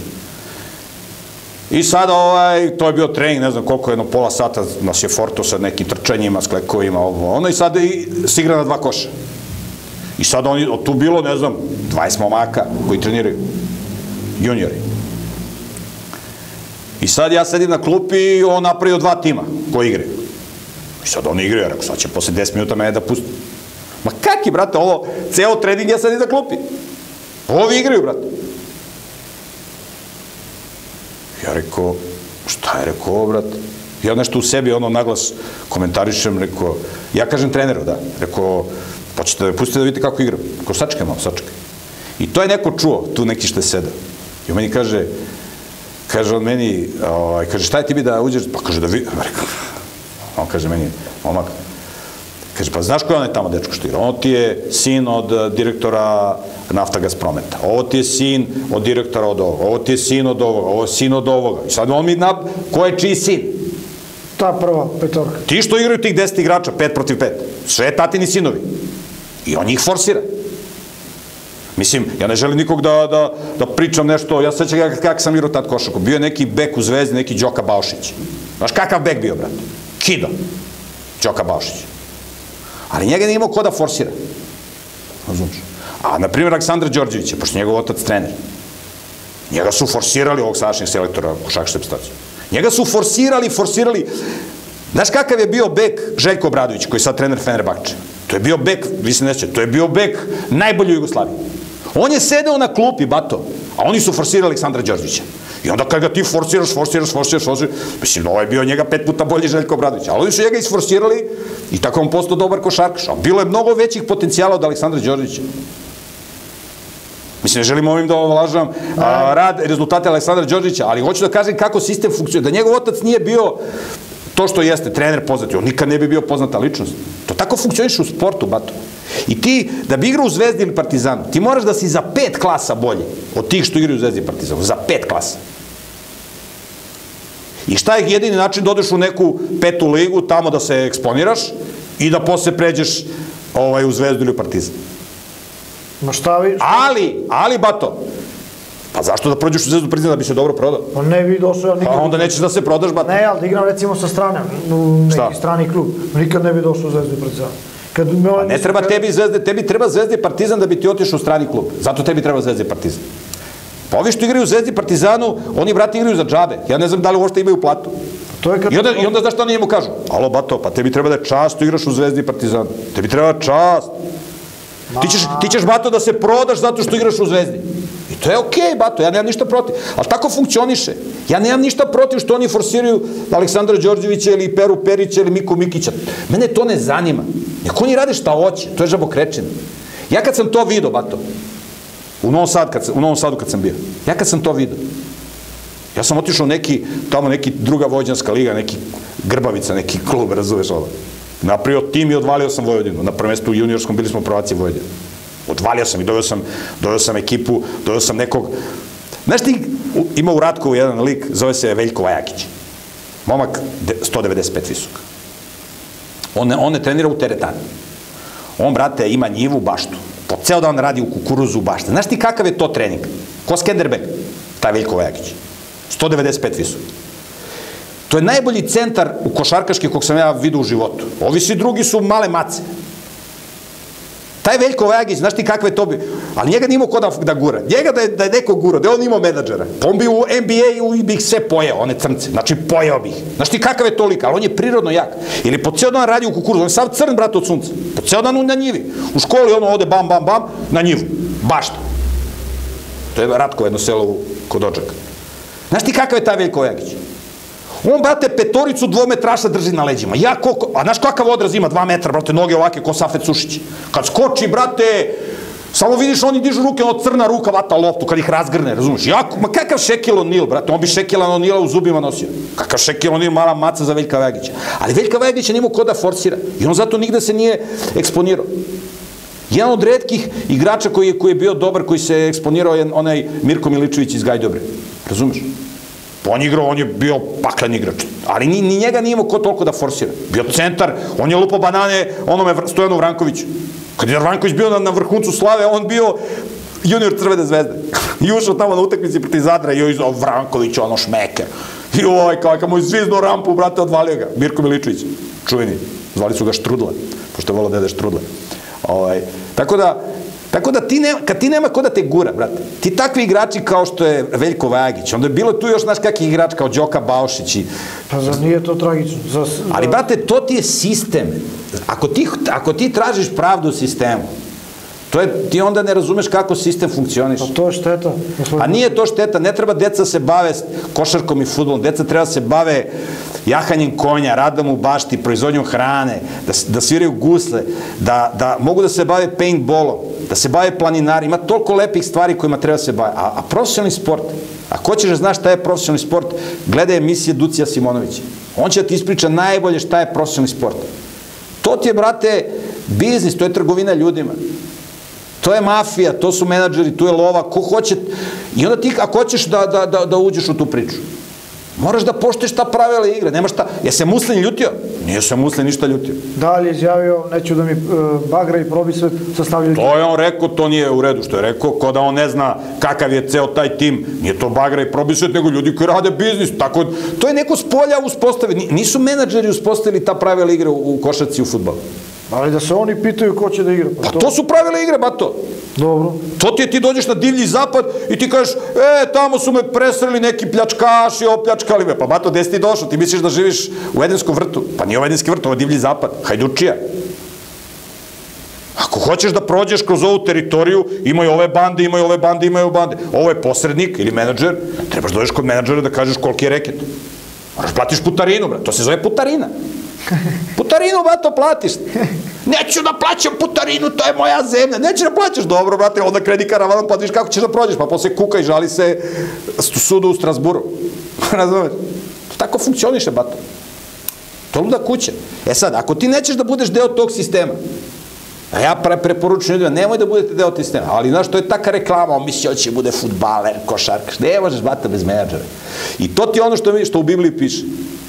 I sada, to je bio trening, ne znam koliko, jedno pola sata nas je forto sa nekim trčanjima, s klekovima, ovo, i sada se igra na 2 koša. I sada tu bilo, ne znam, 20 momaka koji treniraju, juniori. I sad ja sedim na klupi i on napravio 2 tima koji igraju. I sad oni igraju, ja rekao, sad će posle 10 minuta mene da pusti. Ma kaki, brate, ovo, ceo trening ja sedim na klupi. Ovi igraju, brate. Ja rekao, šta je rekao ovo, brate? Ja nešto u sebi, naglas komentarišem, rekao, ja kažem treneru, da, rekao, pa ćete da me pustite da vidite kako igram. Rekao, sačekaj malo, sačekaj. I to je neko čuo, tu neki što je sedao. I on meni kaže on meni, kaže, šta je ti bi da uđeš? Pa kaže, da vi, on kaže meni, momak, kaže, pa znaš ko je onaj tamo dečko što igra? Ono ti je sin od direktora Naftagas prometa, ovo ti je sin od direktora od ovoga, ovo ti je sin od ovoga, ovo je sin od ovoga. I sad on mi ko je čiji sin? Ta prva petorka. Ti što igraju tih 10 igrača, 5 protiv 5, sve tatini sinovi. I on njih forsira. Mislim, ja ne želim nikog da pričam nešto, ja sećam kako sam igrao tad košarku. Bio je neki bek u Zvezdi, neki Đoka Baušić. Znaš kakav bek bio, brate? Kido. Đoka Baušić. Ali njega nije imao ko da forsira. Razumiješ? A, na primjer, Aleksandra Đorđevića, pošto njegov otac trener, njega su forsirali ovog sadašnjeg selektora košarkaške reprezentacije. Njega su forsirali. Znaš kakav je bio bek Željko Obradović, koji je sad trener Fenerbahče? To je bio bek, vi se nećete, to je bio bek najbolji u Jugoslaviji. On je sedeo na klupi, bato, a oni su forsirali Aleksandra Đorđevića. I onda kad ga ti forsiraš, mislim, ovo je bio njega 5 puta bolji Željko Obradović, ali oni su njega isforsirali i tako on postao dobar košarkaš. A bilo je mnogo većih potencijala od Aleksandra Đorđevića. Mislim, ne želim ovim da ovlažavam rad, rezultate Aleksandra Đorđevića, ali hoću da kažem kako sistem funkcionira. Da njegov otac nije bio to što jeste, trener poznati, on nikad ne bi bio poznata ličnost. To tako funkcioniš u sportu, bato. I ti, da bi igrao u Zvezdi ili Partizanu, ti moraš da si za 5 klasa bolji od tih što igraju u Zvezdi i Partizanu. Za 5 klasa. I šta je jedini način da odeš u neku 5. ligu, tamo da se eksponiraš i da posle pređeš u Zvezdu ili u Partizan. Ma šta vi? Ali, bato, pa zašto da prođeš u Zvezdu Partizan da bi se dobro prodao? Pa ne bi došao nikad. Pa onda nećeš da se prodaš, bato. Ne, ali da igram recimo sa strane, u neki strani klub. Nikad ne bi došao u Zvezdu Partizan. Ne treba tebi Zvezde, tebi treba Zvezda i Partizan da bi ti otišao u strani klub. Zato tebi treba Zvezda i Partizan. Pa ovi što igraju u Zvezdi i Partizanu, oni, brate, igraju za džabe. Ja ne znam da li uopšte imaju platu. I onda znaš šta oni njemu kažu? Alo, bato, pa tebi treba da je čast što igraš u Zvezdi i Partizanu. Tebi treba čast. Ti ćeš, bato, da se prodaš zato što igraš u Zvezdi. I to je okej, bato, ja nemam ništa protiv. Ali tako funkcioniše. Ja nemam ništa protiv što oni forsiraju Aleksandra Đorđevića ili Peru Perića ili Miku Mikića. Mene to ne zanima. Nek oni rade šta hoće, to je žabokrečenje. Ja kad sam to vidio, bato, u Novom Sadu kad sam bio, ja kad sam to vidio, ja sam otišao tamo neki druga vođanska liga, neki Grbavica, neki klub, razumeš ovo. Napravio tim i odvalio sam Vojvodinu. Na prvom mestu u juniorskom bili smo prvaci Vojvodine. Odvalio sam i doveo sam ekipu, doveo sam nekog... Znaš ti, ima u Ratkovu jedan lik, zove se Veljko Vajakić. Momak 195 visok. On ne trenira u teretani. On, brate, ima njivu, baštu. Po ceo dan radi u kukuruzu u baštu. Znaš ti kakav je to trening? Ko Skenderbeg? Taj Veljko Vajakić. 195 visok. To je najbolji centar u košarkaški kog sam ja vidio u životu. Ovi svi drugi su male mace. Taj Veljko Vajagić, znaš ti kakve to bi... Ali njega nimao ko da gura. Njega da je neko gura, da je on imao menadžera. Pa on bi u NBA-u bi ih sve pojeo, one crnce. Znači, pojeo bi ih. Znaš ti kakav je to lik, ali on je prirodno jak. Ili po ceo dan radi u kukuruzu, on je sav crn, brate, od sunca. Po ceo dan na njivi. U školi ono ode bam, bam, bam, na njivu. Bašta. To je Ratko, jedno selo kod Odžaka. Znaš ti kakav je taj Veljko Vajagić? On, brate, 5 dvometraša drži na leđima. A znaš kakav odraz ima? 2 metra, brate, noge ovake ko Safet Sušić. Kad skoči, brate, samo vidiš oni dižu ruke, ono crna ruka vata loptu kad ih razgrne, razumiješ? Ma kakav Shaquille O'Neal, brate, on bi Shaquille O'Neala u zubima nosio. Kakav Shaquille O'Neal, mala maca za Veljka Vajagića. Ali Veljka Vajagića nimao ko da forsira. I on zato nigde se nije eksponirao. Jedan od retkih igrača koji je bio dobar, koji se eksponirao je onaj Mirko Miličević iz Gajdobre. Razumiješ? On igrao, on je bio paklen igrač, ali ni njega nije imao ko toliko da forsira. Bio centar, on je lupo banane onome Stojanu Vrankoviću. Kad je Vranković bio na vrhuncu slave, on bio junior Crvene zvezde. I ušao tamo na utakmici protiv Zadra i joj izao Vranković, ono šmeker. I ovaj, kao mu je zvizno rampu, brate, odvalio ga. Mirko Miličević, čuveni. Zvali su ga Štrudla, pošto je volao dede Štrudla. Tako da kad ti nema ko da te gura, brate, ti takvi igrači kao što je Veljko Vajagić, onda je bilo tu još, znaš, kakvi igrač kao Đoka Baošić i... Pa zar nije to tragično? Ali, brate, to ti je sistem. Ako ti tražiš pravdu u sistemu, ti onda ne razumeš kako sistem funkcioniš. Pa to je šteta. A nije to šteta, ne treba deca se bave košarkom i fudbalom, deca treba se bave jahanjem konja, radom u bašti, proizvodnjom hrane, da sviraju gusle, da mogu da se bave paintballom, da se bave planinari, ima toliko lepih stvari kojima treba se bave. A profesionalni sport, ako hoćeš da znaš šta je profesionalni sport, gledaj emisije Ducija Simonovića. On će da ti ispriča najbolje šta je profesionalni sport. To ti je, brate, biznis, to je trgovina ljudima. To je mafija, to su menadžeri, tu je lova, ko hoće... I onda ti, ako hoćeš da uđeš u tu priču, moraš da poštuješ ta pravila igre, nemaš šta... Je se Muslin ljutio? Nije se Muslin ništa ljutio. Da li je izjavio, neću da mi bagra i probisvet sastavljaju... To je on rekao, to nije u redu što je rekao, ko da on ne zna kakav je ceo taj tim, nije to bagra i probisvet, nego ljudi koji rade biznis, tako... To je neko s polja uspostavili, nisu menadžeri uspostavili ta pravila igre u košarci i u fudbalu. Ali da se oni pitaju ko će da igra. Pa to su pravila igre, bato. Dobro. To ti dođeš na divlji zapad i ti kažeš, tamo su me presreli neki pljačkaši, opljačkali me. Pa bato, gde si ti došao? Ti misliš da živiš u Edenskom vrtu? Pa nije u Edenski vrt, ovo je divlji zapad. Hajdučija. Ako hoćeš da prođeš kroz ovu teritoriju, imaju ove bande, imaju ove bande, imaju ove bande. Ovo je posrednik ili menadžer, trebaš dođeš kod menadžera da kažeš koliki je reket. Moraš platiš putarinu, brat. To se zove putarina. Putarinu, bato, platiš. Neću da plaćam putarinu, to je moja zemlja. Neću da plaćaš, dobro, brate, onda kreni karavanom, pa viš kako ćeš da prođeš, pa posle kuka i žali se sudu u Strasburu. Razumeš? To tako funkcioniše, bato. To je luda kuća. Sad, ako ti nećeš da budeš deo tog sistema, a ja preporučujem ljudima, nemoj da budete deo tog sistema, ali znaš, to je taka reklama, on misli hoće bude fudbaler, košarkaš, ne možeš, bato, bez menadžera. I to ti je ono što u Bibliji piše.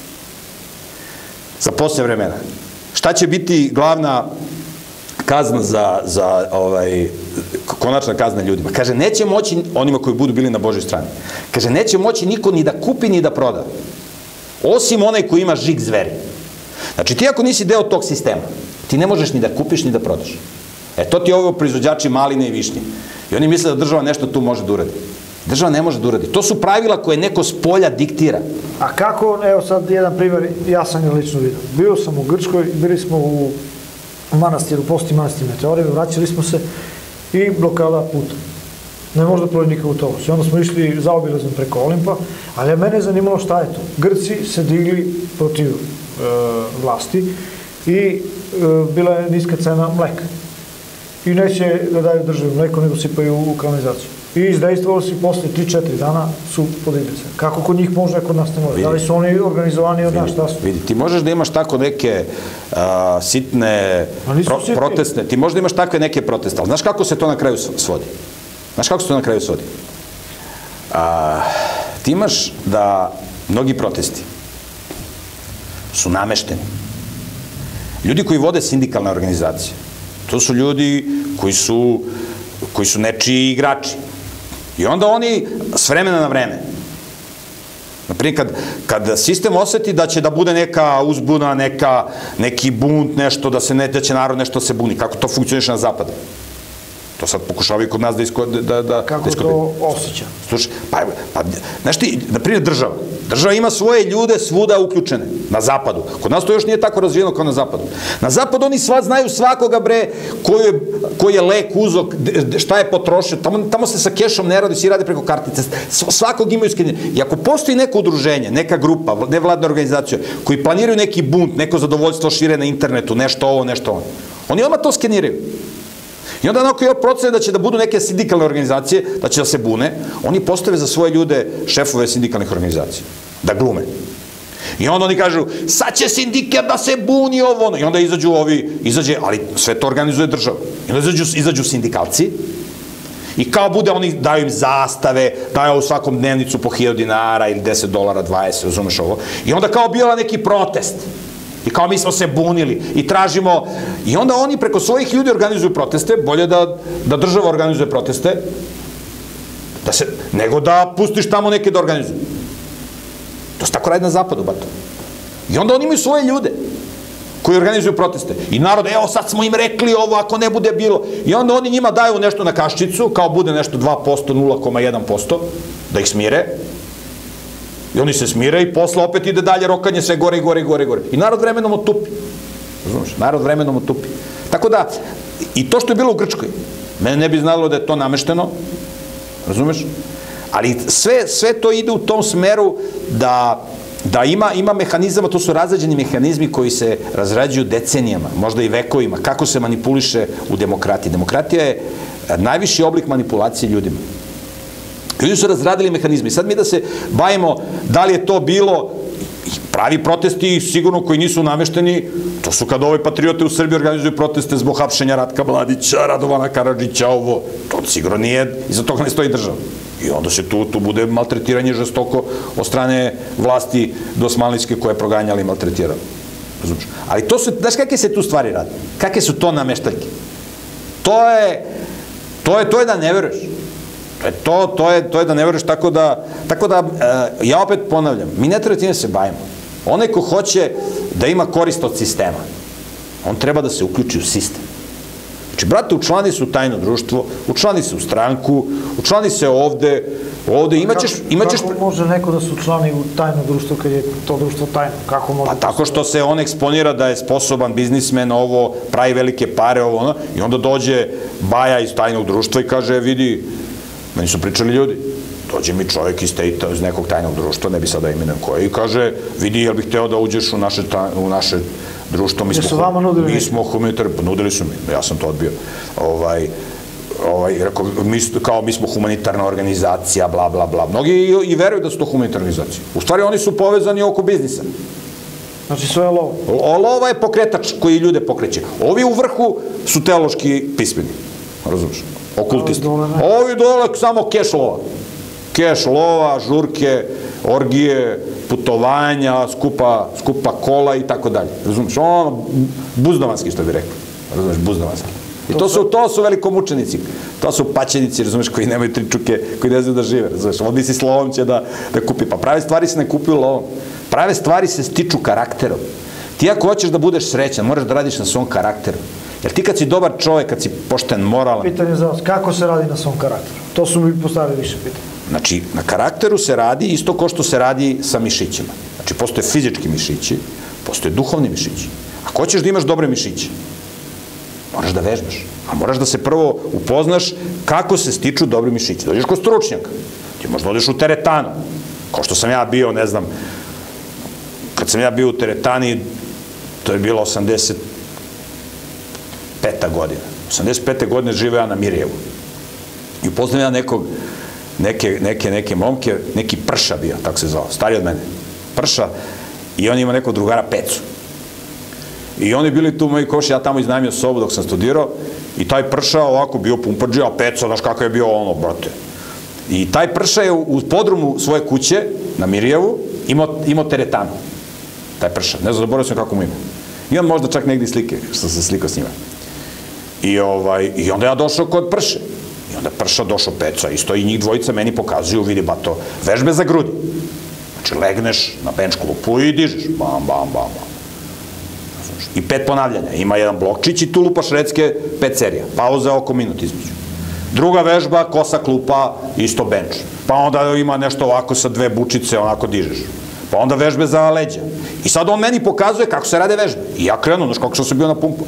Za posljednje vremena. Šta će biti glavna kazna za konačna kazna ljudima? Kaže, neće moći, onima koji budu bili na Božoj strani, kaže, neće moći niko ni da kupi ni da proda, osim onaj koji ima žig zveri. Znači, ti ako nisi deo tog sistema, ti ne možeš ni da kupiš ni da prodaš. To ti je ovo proizvođači maline i višnje. I oni misle da država nešto tu može da uradi. Država ne može da uradi. To su pravila koje neko s polja diktira. A kako, evo sad jedan primjer, ja sam ga lično vidio. Bio sam u Grčkoj, bili smo u manastiru, posti manastir Meteore, vraćali smo se i blokada puta. Ne može da prođe nikakav autobus. I onda smo išli zaobilazom preko Olimpa, ali mene je zanimalo šta je to. Grci se digli protiv vlasti i bila je niska cena mleka. I neće da daju državi mleko, nego sipaju u kanalizaciju. I izdejstvovali se posle 3-4 dana su podigli se. Kako kod njih može, kod nas ne može? Da li su oni organizovani od nas? Šta su? Vidi, ti možeš da imaš tako neke sitne protestne, ti možeš da imaš takve neke proteste, ali znaš kako se to na kraju svodi? Znaš kako se to na kraju svodi? Ti imaš da mnogi protesti su namešteni. Ljudi koji vode sindikalne organizacije, to su ljudi koji su nečiji igrači. I onda oni s vremena na vreme, naprimjer, kad sistem oseti da će da bude neka uzbuna, neki bunt, nešto, da će narod nešto se buni, kako to funkcioniše na zapadu. To sad pokušavaju kod nas da iskopiju. Kako to osjeća? Slušaj, znaš ti, naprimjer država. Država ima svoje ljude svuda uključene, na zapadu. Kod nas to još nije tako razvijeno kao na zapadu. Na zapadu oni znaju svakoga, bre, koji je lek uzeo, šta je potrošio. Tamo se sa kešom ne radi, svi radi preko kartice. Svakog imaju skeniranje. I ako postoji neko udruženje, neka grupa, nevladna organizacija, koji planiraju neki bunt, neko zadovoljstvo šire na internetu, nešto ovo, nešto ono, oni odmah to skeniraju. I onda onako je procene da će da budu neke sindikalne organizacije, da će da se bune, oni postave za svoje ljude šefove sindikalnih organizacija, da glume. I onda oni kažu, sad će sindikat da se buni ovo, ono. I onda izađe, ali sve to organizuje država. I onda izađu sindikalci i kao bude, oni daju im zastave, daju u svakom dnevnicu po 1000 dinara ili $10, 20, razumeš ovo. I onda kao bila neki protest. I kao mi smo se bunili i tražimo, i onda oni preko svojih ljudi organizuju proteste, bolje da država organizuje proteste, nego da pustiš tamo neke da organizuju. To se tako radi na zapadu, bato. I onda oni imaju svoje ljude koji organizuju proteste. I narod, evo sad smo im rekli ovo, ako ne bude bilo. I onda oni njima daju nešto na kaščicu, kao bude nešto 2%, 0,1%, da ih smire. I oni se smire i posle opet ide dalje rokanje, sve gore i gore i gore i gore. I narod vremenom otupi. Razumiješ? Narod vremenom otupi. Tako da, i to što je bilo u Grčkoj, mene ne bi znalo da je to namešteno, razumiješ? Ali sve to ide u tom smeru da ima mehanizama, to su razrađeni mehanizmi koji se razrađuju decenijama, možda i vekovima, kako se manipuliše u demokratiji. Demokratija je najviši oblik manipulacije ljudima. Ljudi su razradili mehanizme. Sad mi da se bavimo da li je to bilo pravi protesti, sigurno koji nisu namešteni, to su kad ove patriote u Srbiji organizuju proteste zbog hapšenja Ratka Mladića, Radovana Karadžića, ovo, to sigurno nije, iza toga ne stoji država. I onda se tu bude maltretiranje žestoko od strane vlasti dosmanlijske koje je proganjala i maltretirala. Razumiješ? Ali to su, znaš kakve se tu stvari radi? Kakve su to nameštaljke? To je da ne veruješ. To je da ne veruješ, tako da, ja opet ponavljam, mi ne treba time se bavimo. Onaj ko hoće da ima korist od sistema, on treba da se uključi u sistem. Znači, brate, učlani se u tajno društvo, učlani se u stranku, učlani se ovde imaćeš... Kako može neko da se učlani u tajno društvo kad je to društvo tajno? Kako može? Pa tako što se on eksponira da je sposoban biznismen, ovo, pravi velike pare, ovo, ono, i onda dođe Baja iz tajnog društva i kaže, vidi, meni su pričali ljudi, dođe mi čovjek iz nekog tajnog društva, ne bi sada imenujem koje, i kaže, vidi, jel bih hteo da uđeš u naše društvo, mi smo humanitarni, nudili su mi, ja sam to odbio, kao mi smo humanitarna organizacija, bla, bla, bla. Mnogi i veruju da su to humanitarne organizacije. U stvari, oni su povezani oko biznisa. Znači, sve je lova? Lova je pokretač koji ljude pokreće. Ovi u vrhu su teološki pismeni. Razumiješ? Okultisti. Ovi dole samo keš lova. Keš lova, žurke, orgije, putovanja, skupa kola i tako dalje. Razumiješ? Ono, buzdovanski, što bi rekli. Razumiješ? Buzdovanski. I to su velikomučenici. To su paćenici, razumiješ, koji nemaju tričuke, koji ne znaju da žive, razumiješ. On misli slovom će da kupi. Pa prave stvari se ne kupuju lovom. Prave stvari se stiču karakterom. Ti ako hoćeš da budeš srećan, moraš da radiš na svom karakteru. Jer ti kad si dobar čovjek, kad si pošten, moralan... Pitanje za vas, kako se radi na svom karakteru? To su mi postavili više pitanja. Znači, na karakteru se radi isto kao što se radi sa mišićima. Znači, postoje fizički mišići, postoje duhovni mišići. Ako hoćeš da imaš dobre mišiće, moraš da vežbaš. A moraš da se prvo upoznaš kako se stiču dobri mišići. Dođeš kod stručnjaka. Ti možda odeš u teretanu. Kao što sam ja bio, ne znam, kad sam ja bio u teretani, to je bilo 85. godina. 85. godine živeo ja na Mirjevu. I upoznam ja neke momke, neki Prša bio, tako se zvao, stariji od mene. Prša. I on ima nekog drugara Pecu. I oni bili tu moji koši, ja tamo iznajmio sobu dok sam studirao, i taj Prša ovako bio pumpađe, a Peca, znaš kakav je bio ono, brate. I taj Prša je u podrumu svoje kuće, na Mirjevu, imao teretanu. Taj Prša, ne znam, zaboravio sam kako mu ima. Imam možda čak negdje slike, što sam se slikao s njima. I onda ja došao kod Prše. I onda Prša došao Peca, isto i njih dvojica meni pokazuju, vidi, bato, vežbe za grudi. Znači, legneš na bench klupu i dižeš, bam, bam, bam, bam. I 5 ponavljanja. Ima jedan blokčić i tu lupaš recke 5 serija. Pauza oko minut između. Druga vežba, kosa klupa, isto bench. Pa onda ima nešto ovako sa 2 bučice, onako dižeš. Pa onda vežbe za leđa. I sad on meni pokazuje kako se rade vežbe. I ja krenu, znaš kako sam bio na pumpu.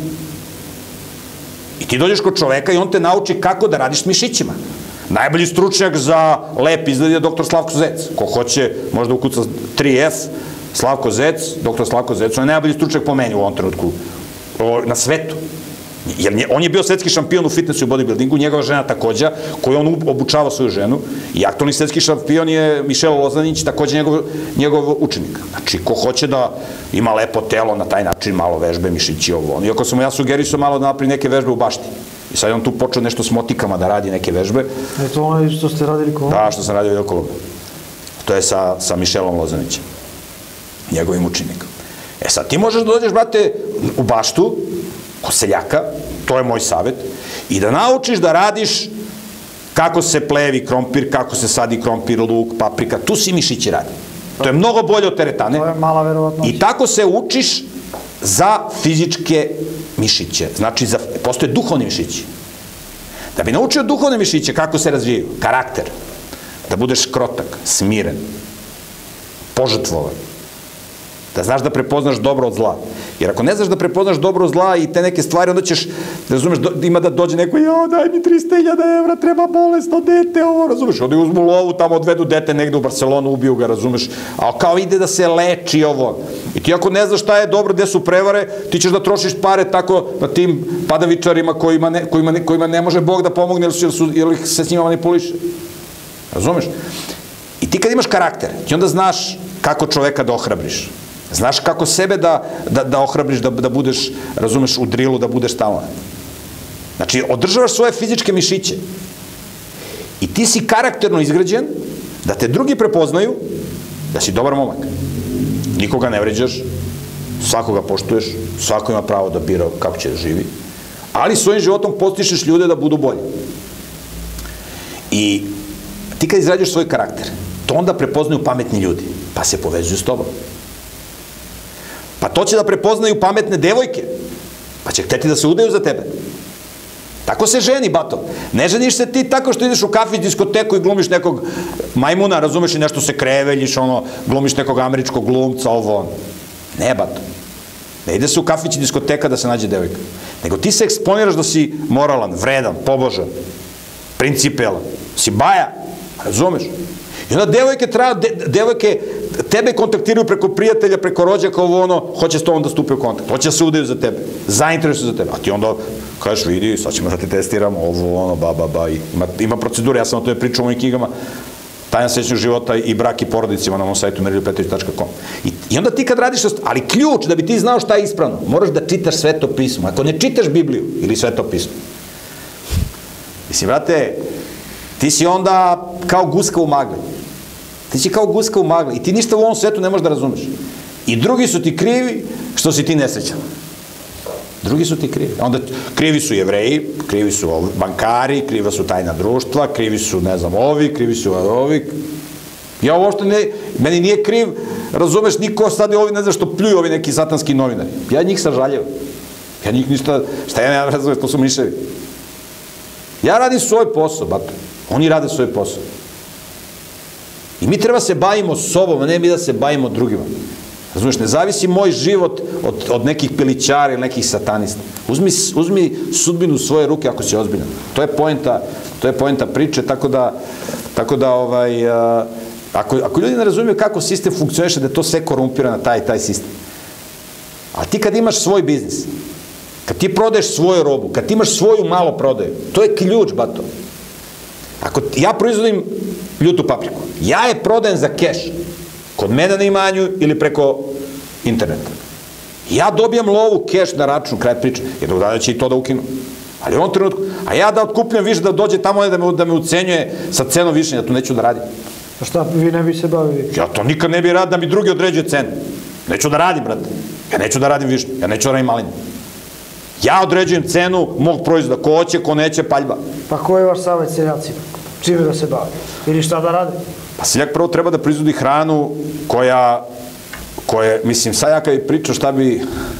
I ti dođeš kod čoveka i on te nauči kako da radiš s mišićima. Najbolji stručnjak za lep izgled je dr. Slavko Zec. Ko hoće, možda ukuca 3F, Slavko Zec, dr. Slavko Zec, on je najbolji stručnjak po meni u ovom trenutku na svetu. Jer on je bio svetski šampion u fitnessu i bodybuildingu, njegova žena takođa, koju on obučava svoju ženu, i aktualni svetski šampion je Mišel Lozanić, takođe njegov učenik. Znači, ko hoće da ima lepo telo na taj način, malo vežbe, mišići, ovo. Iako sam mu ja sugerisao malo da napravi neke vežbe u bašti. I sad je on tu počeo nešto s motikama da radi neke vežbe. Je to ono što ste radili kolo? Da, što sam radio kolo. To je sa Mišelom Lozanićem, njegovim učenikom. E sad, ti možeš da dođeš, brate, u baštu, kod seljaka, to je moj savjet, i da naučiš da radiš kako se plevi krompir, kako se sadi krompir, luk, paprika, tu si mišići radi. To je mnogo bolje od teretane. To je mala verovatnoća. I tako se učiš za fizičke mišiće. Znači, postoje duhovni mišići. Da bi naučio duhovne mišiće, kako se razvijaju? Karakter. Da budeš krotak, smiren, požrtvovan. Da znaš da prepoznaš dobro od zla. Jer ako ne znaš da prepoznaš dobro od zla i te neke stvari, onda ćeš, razumeš, ima da dođe neko, jao, daj mi 300.000 evra, treba bolesno dete, ovo, razumeš, onda uzmu lovu, tamo odvedu dete negde u Barcelonu, ubiju ga, razumeš, a kao ide da se leči ovo. I ti ako ne znaš šta je dobro, gde su prevare, ti ćeš da trošiš pare tako na tim padavičarima kojima ne može Bog da pomogne, jer ih se s njima manipuliše. Razumeš? I ti kad imaš karakter, ti onda znaš kako čoveka da ohrabriš. Znaš kako sebe da ohrabriš, da budeš, razumeš, u drilu, da budeš tamo. Znači, održavaš svoje fizičke mišiće. I ti si karakterno izgrađen da te drugi prepoznaju da si dobar momak. Nikoga ne vređaš, svakoga poštuješ, svako ima pravo da bira kako će da živi, ali svojim životom postišeš ljude da budu bolji. I ti kad izrađuješ svoj karakter, to onda prepoznaju pametni ljudi, pa se povezuju s tobom. Pa to će da prepoznaju pametne devojke, pa će hteti da se udaju za tebe. Tako se ženi, bato. Ne ženiš se ti tako što ideš u kafić, diskoteku i glumiš nekog majmuna, razumeš, i nešto se kreveljiš, glumiš nekog američkog glumca, ovo. Ne, bato. Ne ide se u kafić i diskoteka da se nađe devojka. Nego ti se eksponiraš da si moralan, vredan, pobožan, principijelan. Si baja, razumeš? I onda devojke tebe kontaktiraju preko prijatelja, preko rođaka, hoće s tobom da stupe u kontakt, hoće da se udaju za tebe, zainteresuju za tebe, a ti onda kažeš, vidi, sad ćemo da te testiramo, ima procedure, ja sam o tome pričao u mojim knjigama, Tajna srećnog života i brak i porodicima na mom sajtu neriljopetrović.com. I onda ti kad radiš, ali ključ da bi ti znao šta je ispravno, moraš da čitaš Sveto pismo. Ako ne čitaš Bibliju ili Sveto pismo, mislim, brate, ti si onda kao guska u magli. Ti si kao guska u magli i ti ništa u ovom svetu ne možeš da razumeš. I drugi su ti krivi što si ti nesrećan. Drugi su ti krivi. Onda krivi su Jevreji, krivi su bankari, kriva su tajna društva, krivi su, ne znam, krivi su ovi. Ja uopšte ne, meni nije kriv, razumeš, niko sad ovi, ne znam što pljuju ovi neki satanski novinari. Ja njih sažaljevam. Ja njih ništa, šta ja ne razumem, to su miševi. Ja radim svoj posao, bato. Oni rade svoj posao. I mi treba se bavimo sobom, a ne mi da se bavimo drugima. Razumiješ, ne zavisi moj život od nekih pilićara ili nekih satanista. Uzmi sudbinu u svoje ruke ako si ozbiljan. To je poenta priče, tako da ako ljudi ne razumiju kako sistem funkcioniše, da je to sve korumpirano, taj sistem. A ti kad imaš svoj biznis, kad ti prodaješ svoju robu, kad ti imaš svoju malo prodaju, to je ključ, bato. Ako ja proizvodim ljutu papriku, ja je prodajem za keš, kod mene na imanju ili preko interneta. Ja dobijam lovu, keš na račun, kraj priče, jer da će i to da ukinu. Ali u ovom trenutku, a ja da otkupljam više, da dođe tamo da me ucenjuje sa cenom više, ja to neću da radim. A šta, vi ne bi se bavili? Ja to nikad ne bi radio da mi drugi određuje cenu. Neću da radim, brate. Ja neću da radim više, ja neću da radim malinu. Ja određujem cenu mog proizvoda, ko hoće, ko neće, paljba. Pa koji je vaš savjet seljacima? Čime da se bavi? Ili šta da radi? Pa seljak prvo treba da proizvodi hranu koja, mislim, sad ja kad bi pričao šta bi,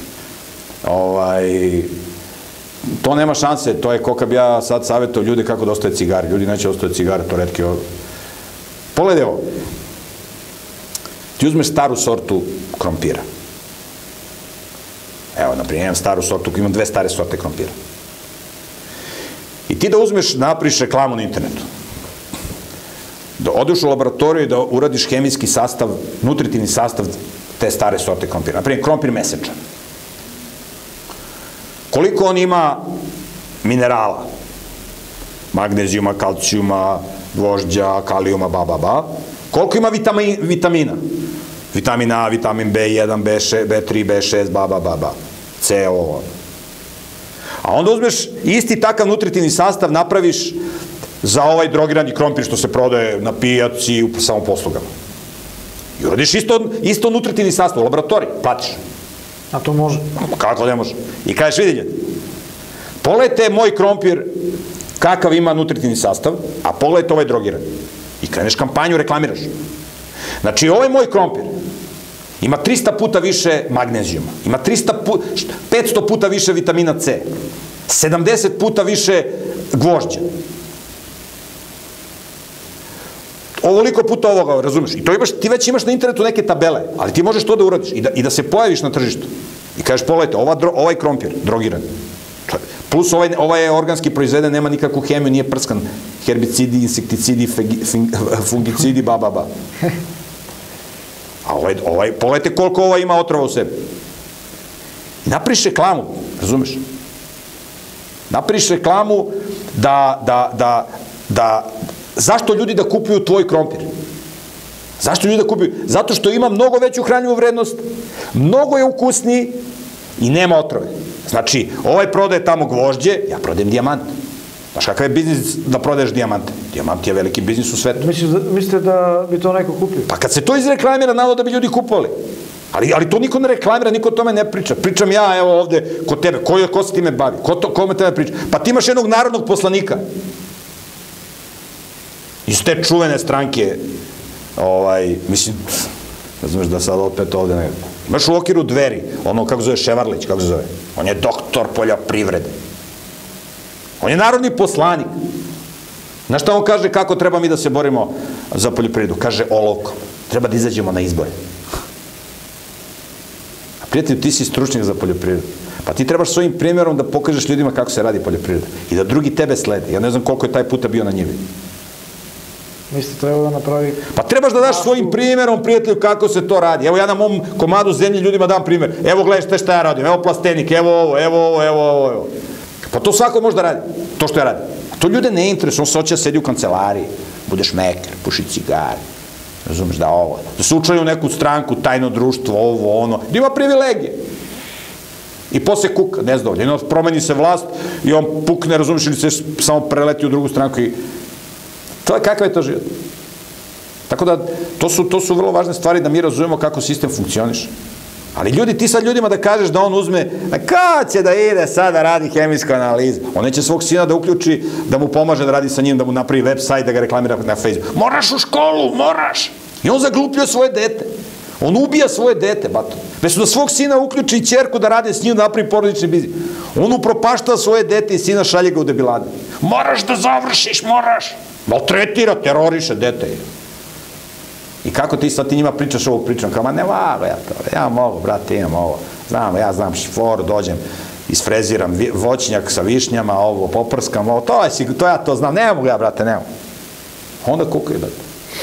to nema šanse, to je ko kad bi ja sad savjetao ljude kako da ostaje cigare. Ljudi neće ostaje cigare, to retki ovo. Pogledaj ovo. Ti uzmeš staru sortu krompira. Evo, naprimjer, imam staru sortu, imam 2 stare sorte krompira. I ti da uzmeš, napriš reklamu na internetu. Da odeš u laboratoriju i da uradiš hemijski sastav, nutritivni sastav te stare sorte krompira. Naprimjer, krompir mesečan. Koliko on ima minerala? Magnezijuma, kalcijuma, gvožđa, kalijuma, Koliko ima vitamina? Vitamin A, vitamin B1, B3, B6, C, ovo. A onda uzmeš isti takav nutritivni sastav, napraviš za ovaj drogirani krompir što se prodaje na pijaci u samoposlugama. I uradiš isto nutritivni sastav u laboratoriji, platiš. A to može? Kako ne može? I kažeš, vidi ljudi, pogledajte moj krompir kakav ima nutritivni sastav, a pogledajte ovaj drogirani. I kreneš kampanju, reklamiraš. Znači, ovaj moj krompir ima 300 puta više magnezijuma, ima 500 puta više vitamina C, 70 puta više gvožđa. Ovoliko puta ovoga, razumeš? I ti već imaš na internetu neke tabele, ali ti možeš to da uradiš i da se pojaviš na tržištu. I kažeš, pogledajte, ovaj krompir, drogiran, plus ovaj je organski proizveden, nema nikakvu hemiju, nije prskan, herbicidi, insekticidi, fungicidi, A pogledajte koliko ovaj ima otrova u sebi. I napriš reklamu, razumeš? Napriš reklamu zašto ljudi da kupuju tvoj krompir? Zašto ljudi da kupuju? Zato što ima mnogo veću hranjivu vrednost, mnogo je ukusniji i nema otrove. Znači, ovaj prodaje tamo gvožđe, ja prodajem dijamant. Znaš kakav je biznis da prodaješ dijamante? Dijamant je veliki biznis u svetu. Mislite da bi to neko kupio? Pa kad se to izreklamira, navodno da bi ljudi kupovali. Ali to niko ne reklamira, niko o tome ne priča. Pričam ja, evo ovde, kod tebe. Ko se time bavi? Kome tebe priča? Pa ti imaš jednog narodnog poslanika. Iz te čuvene stranke, mislim, ne znaš da sad opet ovde ne... Imaš u okviru Dveri, ono kako zove Ševarlić, kako se zove? On je doktor poljoprivrede. On je narodni poslanik. Znaš šta on kaže kako treba mi da se borimo za poljoprivredu? Kaže olovkom. Treba da izađemo na izbore. A prijatelju, ti si stručnjak za poljoprivredu. Pa ti trebaš svojim primjerom da pokažeš ljudima kako se radi poljoprivreda. I da drugi tebe slede. Ja ne znam koliko je taj puta bio na njivi. Mislite, treba da napravi... Pa trebaš da daš svojim primjerom, prijatelju, kako se to radi. Evo ja na mom komadu zemlje ljudima dam primjer. Evo gledaj šta ja radim, evo plastenik, evo ovo, evo ovo, evo ovo. Pa to svako može da radi, to što ja radim. A to ljude ne interesuje, on se hoće da sedi u kancelariji, budeš meker, puši cigari, razumeš da ovo, da se učlani u neku stranku, tajno društvo, ovo, ono, da ima privilegije. I posle kuka, nezadovoljno, promeni se vlast i on pukne, razumeš, ili se samo preleti u drugu stranku i... Kakav je to život? Tako da, to su vrlo važne stvari da mi razumemo kako sistem funkcioniše. Ali ljudi, ti sad ljudima da kažeš da on uzme, kada će da ide sad da radi hemijsku analizu? On neće svog sina da uključi, da mu pomaže da radi sa njim, da mu napravi web sajt, da ga reklamira na Facebooku. Moraš u školu, moraš! I on zaglupljuje svoje dete. On ubija svoje dete, bato. Već da svog sina uključi i ćerku da rade s njim, da napravi porodični biznis. On upropašta svoje dete i sina šalje ga u debilade. Moraš da završiš, moraš! Maltretira, teroriše dete. I kako ti sad ti njima pričaš ovu priču? Kao, ma ne vaga ja to, ja mogu, brate, imam ovo. Znam, ja znam šiforu, dođem, isfreziram voćnjak sa višnjama, ovo, poprskam, ovo, to ja to znam, ne mogu ja, brate, ne mogu. Onda kukaj, brate.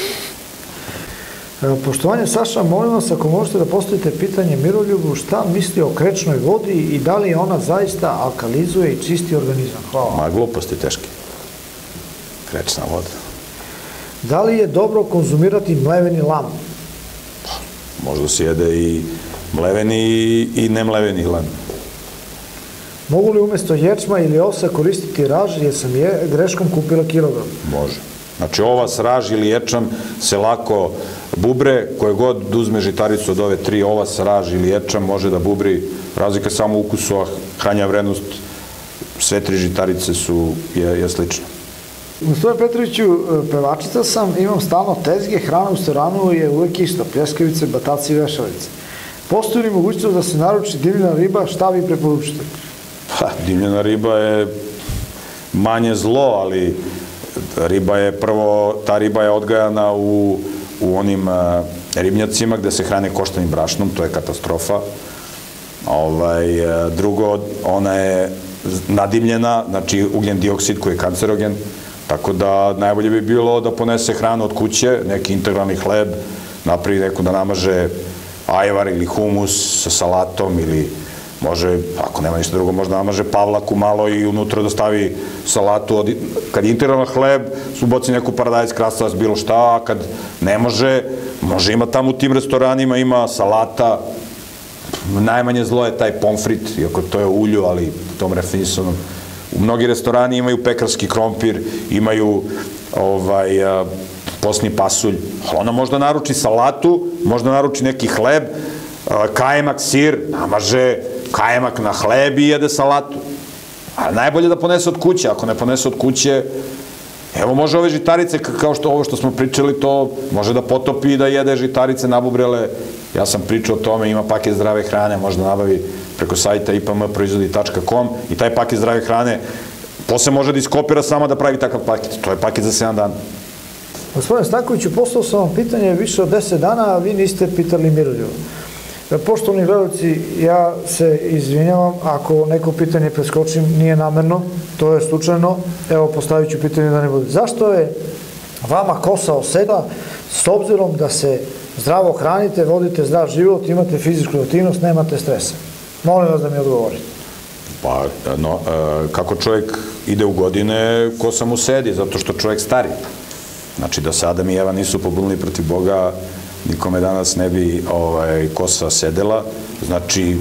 Poštovanje, Saša, molim vas ako možete da postavite pitanje Miroljubu, šta misli o krečnoj vodi i da li ona zaista alkalizuje i čisti organizam? Hvala. Ma, gluposti teške. Krečna voda. Da li je dobro konzumirati mleveni lan? Možda se jede i mleveni i nemleveni lan. Mogu li umjesto ječma ili ovsa koristiti raž jer sam greškom kupila kilogram? Može. Znači ovas, raž ili ječam se lako bubre, koje god uzme žitaricu od ove tri, ovas, raž ili ječam, može da bubri. Razlika samo ukusu, a hranjena vrednost sve tri žitarice je slična. Gospodine Petroviću, pevačica sam, imam stalno tezge, hrana u restoranu je uvek ista, pljeskavice, bataci i vešalice. Postoji li mogućnost da se naruči dimljena riba, šta vi preporučite? Pa, dimljena riba je manje zlo, ali riba je prvo, ta riba je odgajana u onim ribnjacima gde se hrane koštanim brašnom, to je katastrofa. Drugo, ona je nadimljena, znači ugljen dioksid koji je kancerogen, tako da najbolje bi bilo da ponese hranu od kuće, neki integralni hleb, napravi neko da namaže ajvar ili humus sa salatom ili može, ako nema ništa drugo, možda namaže pavlaku malo i unutra da stavi salatu. Kad je integralan hleb, su uboci neku paradajz, krastavac, bilo šta, a kad ne može, može ima tamo u tim restoranima, ima salata. Najmanje zlo je taj pomfrit, iako to je ulju, ali tom refinisanom. U mnogi restorani imaju pekarski krompir, imaju posni pasulj. Ona možda naruči salatu, možda naruči neki hleb, kajemak, sir, namaže kajemak na hleb i jede salatu. A najbolje da ponese od kuće. Ako ne ponese od kuće, evo može ove žitarice, kao što ovo što smo pričali, to može da potopi i da jede žitarice nabubrele. Ja sam pričao o tome, ima paket zdrave hrane, možda nabavi preko sajta ipmproizvodi.com i taj paket zdrave hrane posle može da iskopira samo da pravi takav paket. To je paket za 7 dana. Gospodine Stankoviću, poslao sam vam pitanje više od 10 dana, a vi niste pitali Miroljuba. Poštovani gledalci, ja se izvinjavam ako neko pitanje preskočim, nije namerno, to je slučajno, evo postavit ću pitanje da ne bude. Zašto je vama kosa oseda, s obzirom da se zdravo hranite, vodite zdrav život, imate fizičku aktivnost, nemate stresa? Molim vas da mi odgovorite. Pa, kako čovjek ide u godine, kosa mu sedi, zato što čovjek stari. Znači, da se Adam i Eva nisu pobunili protiv Boga, nikome danas ne bi kosa sedela. Znači,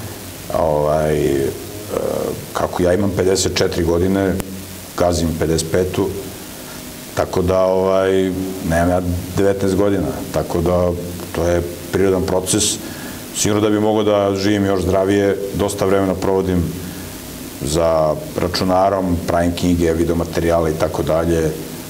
kako ja imam 54 godine, gazim 55-u, tako da nemam ja 19 godina, tako da to je prirodan proces. Sigurno da bi mogao da živim još zdravije, dosta vremena provodim za računarom, pravim knjige, videomaterijale i tako dalje.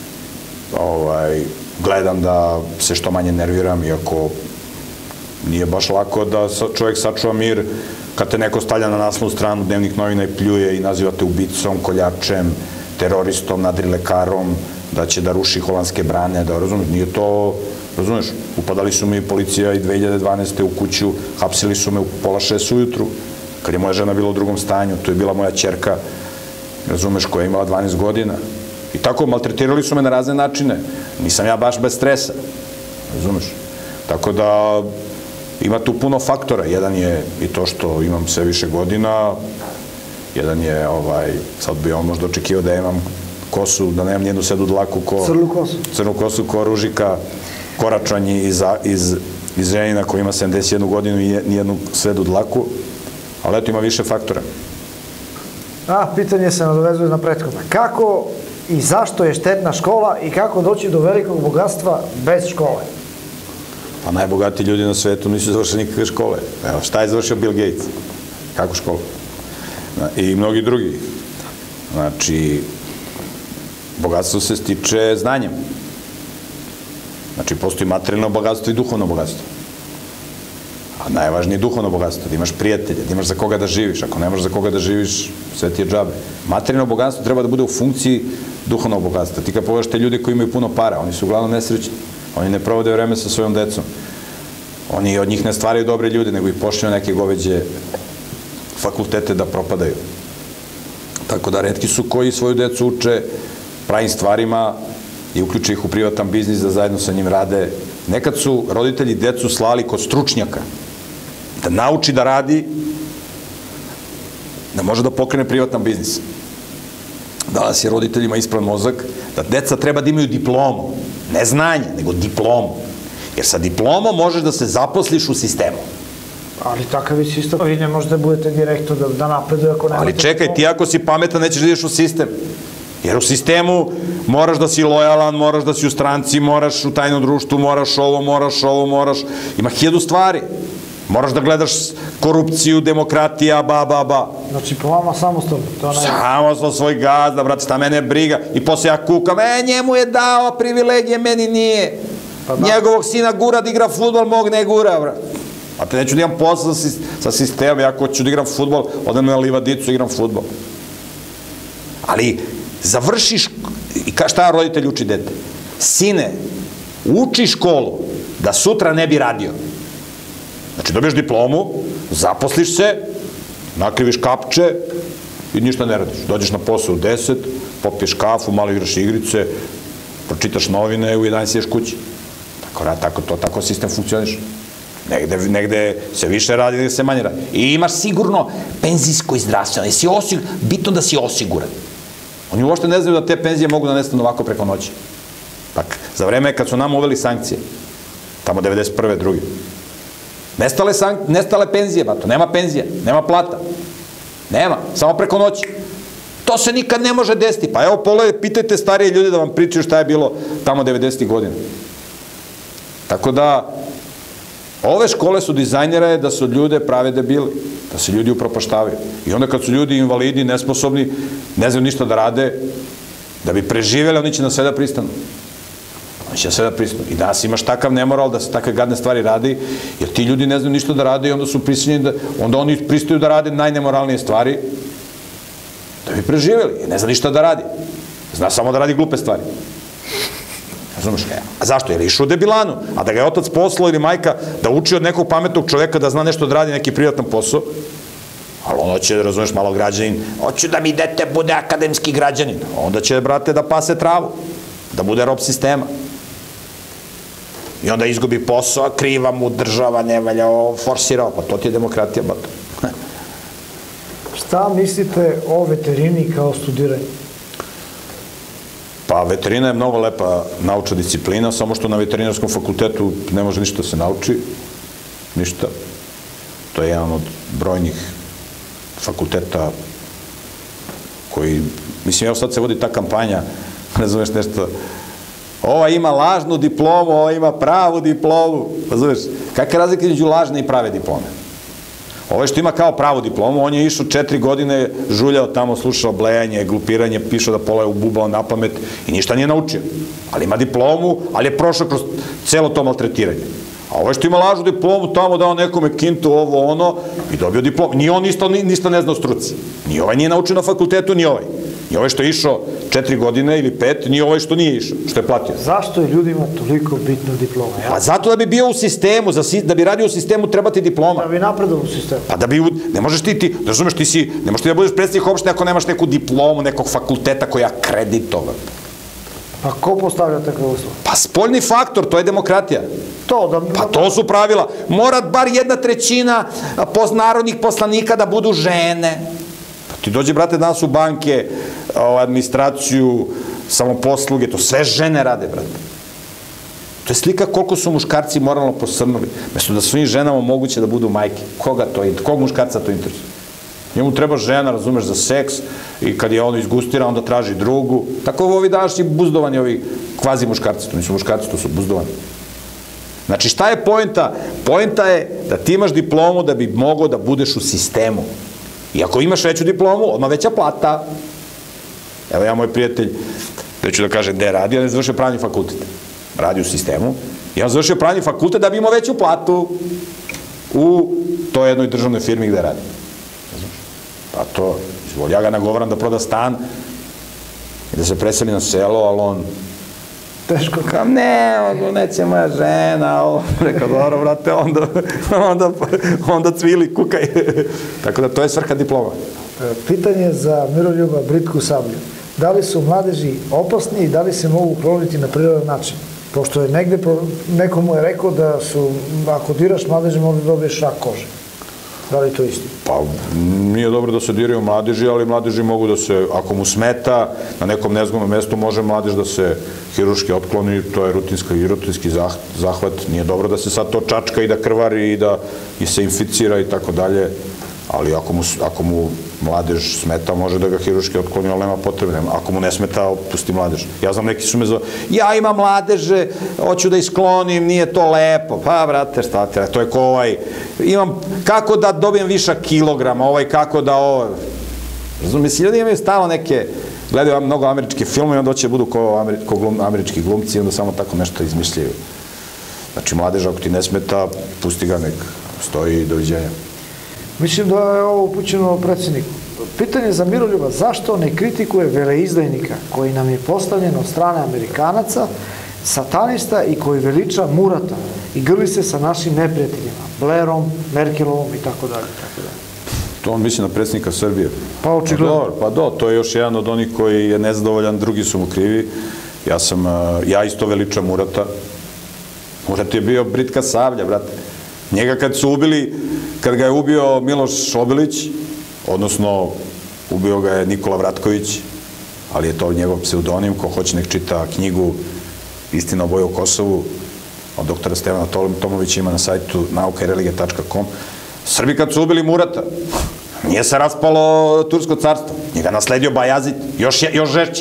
Gledam da se što manje nerviram, iako nije baš lako da čovjek sačuva mir kad te neko stavlja na naslovnu stranu dnevnih novina i pljuje i nazivate ubicom, koljačem, teroristom, nadrilekarom, da će da ruši holandske brane, da razumiješ, nije to, razumiješ, upadali su mi policija i 2012. u kuću, hapsili su me u 5:30 ujutru, kad je moja žena bila u drugom stanju, tu je bila moja ćerka, razumeš, koja je imala 12 godina. I tako, maltretirali su me na razne načine. Nisam ja baš bez stresa, razumeš. Tako da, ima tu puno faktora. Jedan je i to što imam sve više godina, jedan je, sad bi on možda očekivao da imam kosu, da nemam nijednu sedu dlaku ko... Crnu kosu ko Ružika, Koračanj iz Ženina koji ima 71 godinu i nijednu sedu dlaku, ali eto ima više faktora. Pitanje se nadovezuje na prethodno. Kako i zašto je štetna škola i kako doći do velikog bogatstva bez škole? Pa najbogatiji ljudi na svetu nisu završili nikakve škole. Evo, šta je završio Bill Gates? Kako školu? I mnogi drugi. Znači, bogatstvo se stiče znanjem. Znači, postoji materijalno bogatstvo i duhovno bogatstvo. A najvažnije je duhovno bogatstvo, da imaš prijatelje, da imaš za koga da živiš. Ako nemaš za koga da živiš, sve ti je džabe. Materijalno bogatstvo treba da bude u funkciji duhovnog bogatstva. Ti kad pogledaš te ljude koji imaju puno para, oni su uglavnom nesrećni. Oni ne provode vreme sa svojom decom. Oni od njih ne stvaraju dobre ljude, nego ih pošalju neke goveđe fakultete da propadaju. Tako da retki su koji svoju decu uče pravim stvarima i uključe ih u privatan biznis da zajedno sa njim rade. Nekad su roditelji decu slali kod stručnjaka da nauči da radi, da može da pokrene privatan biznis. Danas je roditeljima ispravan mozak da deca treba da imaju diplomu, ne znanje, nego diplomu. Jer sa diplomom možeš da se zaposliš u sistemu. Ali takav je sistem. Vi ne možete da budete direktor da napreduje ako nemate... Ali čekaj, ti ako si pametan nećeš da ideš u sistem. Jer u sistemu moraš da si lojalan, moraš da si u stranci, moraš u tajnom društvu, moraš ovo, moraš... Ima 1000 stvari. Moraš da gledaš korupciju, demokratija, ba. Znači, po vama samostalno? Samostalno, svoj gazda, brate, šta mene briga. I posle ja kukam, njemu je dao privilegije, meni nije. Njegovog sina gura da igra fudbal, mog ne gura, brate. A te neću da imam posao sa sistemom, ja ako ću da igram fudbal, odem na livadicu i igram fudbal. Ali, završiš, i šta roditelj uči dete? Sine, uči školu da sutra ne bi radio. Znači, dobiješ diplomu, zaposliš se, nakriviš kapče i ništa ne radiš. Dođeš na posao u 10, popiješ kafu, malo igraš igrice, pročitaš novine, u 11 ješ kući. Tako sistem funkcioniš. Negde se više radi, negde se manje radi. I imaš sigurno penzijsko i zdravstveno. Bitno da si osiguran. Oni uopšte ne znaju da te penzije mogu da nestanu ovako preko noći. Za vreme kad su nam uveli sankcije, tamo 91. drugi, nestale penzije, bato, nema penzija, nema plata. Nema, samo preko noći. To se nikad ne može desiti. Pa evo, pitajte starije ljude da vam pričaju šta je bilo tamo 90. godina. Tako da, ove škole su dizajnere da se od ljude prave debili, da se ljudi upropaštavaju. I onda kad su ljudi invalidi, nesposobni, ne znaju ništa da rade, da bi preživjeli, oni će na sve da pristanu. Oni će na sve da pristanu. I danas imaš takav nemoral da se takve gadne stvari radi, jer ti ljudi ne znaju ništa da rade i onda su prisiljeni, onda oni pristaju da rade najnemoralnije stvari, da bi preživjeli. Ne zna ništa da radi. Zna samo da radi glupe stvari. A zašto? Jer je išao u debilanu, a da ga je otac poslao ili majka da uči od nekog pametnog čoveka da zna nešto da radi neki privatan posao, ali on hoće, razumeš, malo građanin, hoću da mi dete bude akademski građanin, onda će, brate, da pase travu, da bude rob sistema. I onda izgubi posao, kriva mu država, ne valja, forsirao, pa to ti je demokratija, bato. Šta mislite o veterini kao studiranju? Pa veterina je mnogo lepa naučna disciplina, samo što na veterinarskom fakultetu ne može ništa da se nauči. Ništa. To je jedan od brojnih fakulteta koji, mislim, evo sad se vodi ta kampanja, razumeš nešto, ova ima lažnu diplomu, ova ima pravu diplomu, razumeš, kakva je razlika između lažne i prave diplome? Ovo što ima kao pravu diplomu, on je išao 4 godine, žuljao tamo, slušao blejanje, glupiranje, pišao da pola je ububao na pamet i ništa nije naučio. Ali ima diplomu, ali je prošao kroz celo to maltretiranje. A ovo što ima lažu diplomu, tamo dao nekome kintu, ovo, ono, i dobio diplomu. Ni on ništa ne zna o struci. Ni ovaj nije naučio na fakultetu, ni ovaj. Ni ovaj što je išao 4 godine ili 5, ni ovaj što nije išao, što je platio. Zašto je ljudima toliko bitna diploma? Pa zato da bi bio u sistemu, da bi radio u sistemu treba ti diploma. Da bi napredao u sistemu. Pa da bi, ne možeš ti, da razumeš, ne možeš ti da budeš predsjednik opštine ako nemaš neku diplomu, nekog fakulteta koji je akreditovan. Pa ko postavlja takve uslove? Pa spoljni faktor, to je demokratija. Pa to su pravila. Mora bar 1/3 narodnih poslanika da budu žene. Pa ti dođe, brate, danas u banke, administraciju, samoposluge, to sve žene rade, brate. To je slika koliko su muškarci moralno posrnuli. Mesto da svojim ženama moguće da budu majke. Kog muškarca to interesuje? Njemu treba žena, razumeš, za seks i kad je ono izgustira, onda traži drugu. Tako ovi današnji buzdovani, ovi kvazi muškarci, to nisu muškarci, to su buzdovani. Znači, šta je poenta? Poenta je da ti imaš diplomu da bi mogao da budeš u sistemu. I ako imaš veću diplomu, odmah veća plata. Evo ja, moj prijatelj, da ću da kažem gde radi, on je završio pravni fakultet. Radi u sistemu. I on završio pravni fakultet da bi imao veću platu u toj jednoj državnoj firmi gde radi. Pa to, ja ga nagovaram da proda stan i da se preseli na selo, ali on... Teško. Kao, ne, neće moja žena, rekao, dobro, brate, onda cvili, kukaj. Tako da to je svrha diploma. Pitanje za Miroljuba Britku Sablju. Da li su mladeži opasni i da li se mogu ukloniti na prirodan način? Pošto je negde, nekomu je rekao da su, ako diraš mladeži, možda dobiješ rak kože. Da li je to isti? Pa, nije dobro da se diraju mladeži, ali mladeži mogu da se, ako mu smeta, na nekom nezgodnom mestu može mladež da se hiruški otkloni, to je rutinski zahvat. Nije dobro da se sad to čačka i da krvari i da se inficira i tako dalje, ali ako mu mladež smeta, može da ga hiruški otkloni, ali nema potrebe. Ako mu ne smeta, pusti mladež. Ja znam, neki su me zove, ja imam mladeže, hoću da isklonim, nije to lepo. Pa, brate, šta te, to je ko ovaj, imam, kako da dobijem višak kilograma, kako da ovo... Mislim, ljudi imaju stalo neke, gledaju mnogo američke filme i onda hoće budu ko američki glumci i onda samo tako nešto izmišljaju. Znači, mladež, ako ti ne smeta, pusti ga, nek stoji i doviđenja. Mislim da je ovo upućeno predsjedniku. Pitanje za Miroljuba, zašto ne kritikuje veleizdajnika koji nam je postavljen od strane Amerikanaca, satanista i koji veliča Murata i grli se sa našim neprijateljima, Blairom, Merkelovom i tako dalje. To on misli na predsjednika Srbije. Pa očigledno. Pa to je još jedan od onih koji je nezadovoljan, drugi su mu krivi. Ja isto veličam Murata. Murat je bio Britka Sablja, brate. Njega kad ga je ubio Miloš Obilić, odnosno ubio ga je Nikola Vratković, ali je to njegov pseudonim, ko hoće nek čita knjigu Istina o boju u Kosovu, od doktora Stevana Tomovića, ima na sajtu naukaireligia.com. Srbi kad su ubili Murata, nije se raspalo Tursko carstvo, njega nasledio Bajazid, još žešći.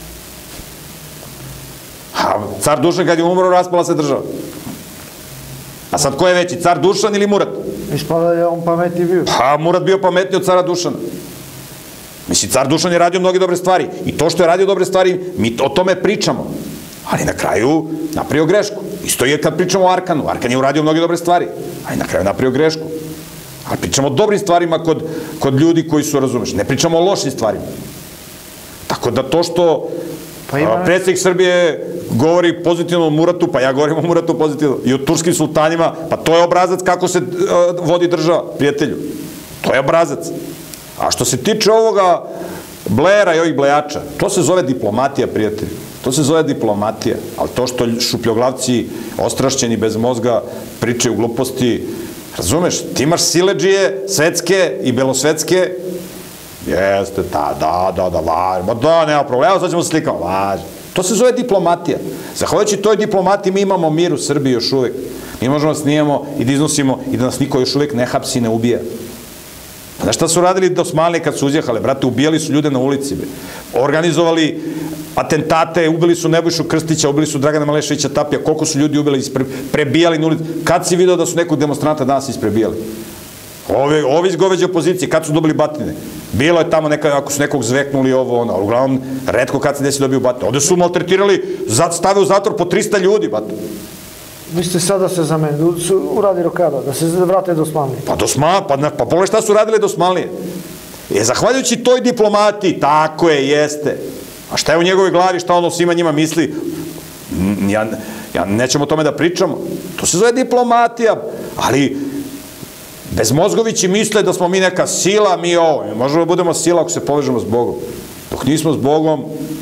A car Dušan kad je umro, raspala se država. A sad ko je veći, car Dušan ili Murat? Ispada je on pametniji bio. Pa Murat bio pametniji od cara Dušana. Mislim, car Dušan je radio mnoge dobre stvari. I to što je radio dobre stvari, mi o tome pričamo. Ali na kraju napravio grešku. Isto je kad pričamo o Arkanu. Arkan je uradio mnoge dobre stvari. Ali na kraju napravio grešku. Ali pričamo o dobrim stvarima kod ljudi koji su, razumeš. Ne pričamo o lošim stvarima. Tako da to što predsjednik Srbije govori pozitivno o Muratu, pa ja govorim o Muratu pozitivno. I o turskim sultanima, pa to je obrazac kako se vodi država, prijatelju. To je obrazac. A što se tiče ovoga Blaira i ovih blejača, to se zove diplomatija, prijatelju. To se zove diplomatija. Ali to što šupljoglavci, ostrašćeni bez mozga, pričaju gluposti, razumeš, ti imaš siledžije, svetske i belosvetske, jeste, da, nema problema, evo sad ćemo se slikamo, važno. To se zove diplomatija. Zahvaljujući toj diplomatiji mi imamo mir u Srbiji još uvek. Mi možemo da snijemo i da iznosimo i da nas niko još uvek ne hapsi, ne ubija. Znaš šta su radili Osmanli kad su uzjehali? Brate, ubijali su ljude na ulici. Organizovali atentate, ubili su Nebojšu Krstića, ubili su Dragana Maleševića Tapija, koliko su ljudi ubili, prebijali na ulici. Kad si vidio da su nekog demonstranta danas isprebijali? Ovi iz goveđe opozicije, kad su dobili batine? Bilo je tamo ako su nekog zveknuli ovo, ono, ali uglavnom, redko kad se desi dobiju batine. Ovde su maltretirali, stave u zatvor po 300 ljudi, bato. Mislite sad da se zameni, uradi rokada, da se vrate do Osmanlije? Pa pogledaj šta su radile do Osmanlije. Zahvaljujući toj diplomati, tako je, jeste. A šta je u njegovoj glavi, šta ono svima njima misli? Ja nećemo o tome da pričamo. To se zove diplomatija, ali bezmozgovići misle da smo mi neka sila, mi možemo da budemo sila ako se povežemo s Bogom. Dok nismo s Bogom,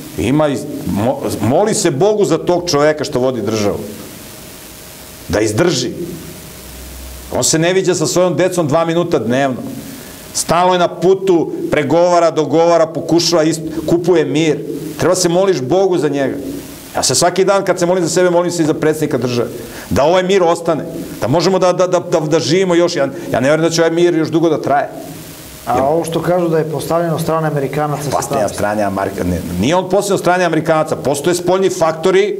moli se Bogu za tog čoveka što vodi državu. Da izdrži. On se ne viđa sa svojom decom 2 minuta dnevno. Stalno je na putu, pregovara, dogovara, pokušava, kupuje mir. Treba se moliš Bogu za njega. Ja se svaki dan kad se molim za sebe, molim se i za predsjednika države. Da ovaj mir ostane. Da možemo da živimo još. Ja ne vjerujem da će ovaj mir još dugo da traje. A ovo što kažu da je postavljeno od strane Amerikanaca... Postavljeno od strane Amerikanaca. Nije on postavljeno od strane Amerikanaca. Postoje spoljni faktori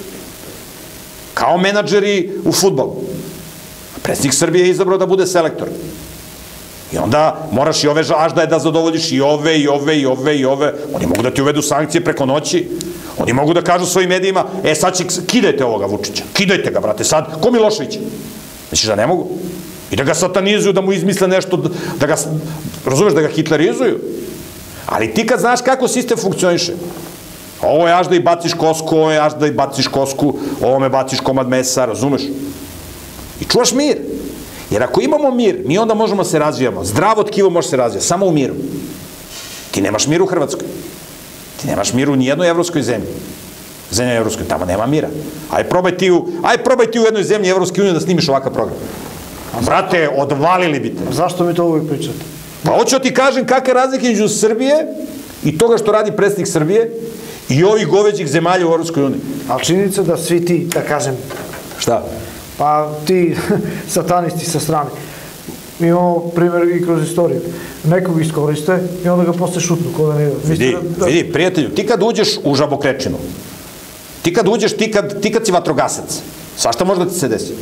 kao menadžeri u fudbalu. Predsjednik Srbije je izabrao da bude selektor. I onda moraš i ove žaždaje da zadovoljiš i ove, i ove, i ove, i ove. Oni mogu da ti uvedu sankcije preko noći. Oni mogu da kažu svojim medijima, sad kidajte ovoga Vučića. Kidajte ga, brate, sad. Ko Milošević? Misliš da ne mogu? I da ga satanizuju, da mu izmisle nešto, da ga, razumeš, da ga hitlerizuju. Ali ti kad znaš kako sistem funkcioniše, ovo je až da i baciš kosku, ovo je až da i baciš kosku, ovome baciš komad mesa, razumeš? I čuvaš mir. Jer ako imamo mir, mi onda možemo se razvijamo. Zdravo tkivo može se razvijati, samo u miru. Ti nemaš mir u Hrvatskoj. Ti nemaš mir u nijednoj evropskoj zemlji. Zemlja evropskoj, tamo nema mira. Aj probaj ti u jednoj zemlji Evropske unije da snimiš ovakav program. Brate, odvalili bi te. Zašto mi to uvijek pričate? Pa hoću ti kažem kakve razlike između Srbije i toga što radi predsjednik Srbije i ovih goveđih zemalja u Evropskoj uniji. Ali činjenica da svi ti, da kažem... Šta? Pa ti satanisti sa strane. Mi imamo primjer i kroz istoriju. Nekog iskoriste i onda ga posle šutnu. Vidi, prijatelju, ti kad uđeš u žabokrečinu, ti kad si vatrogasac, svašta može da ti se desi.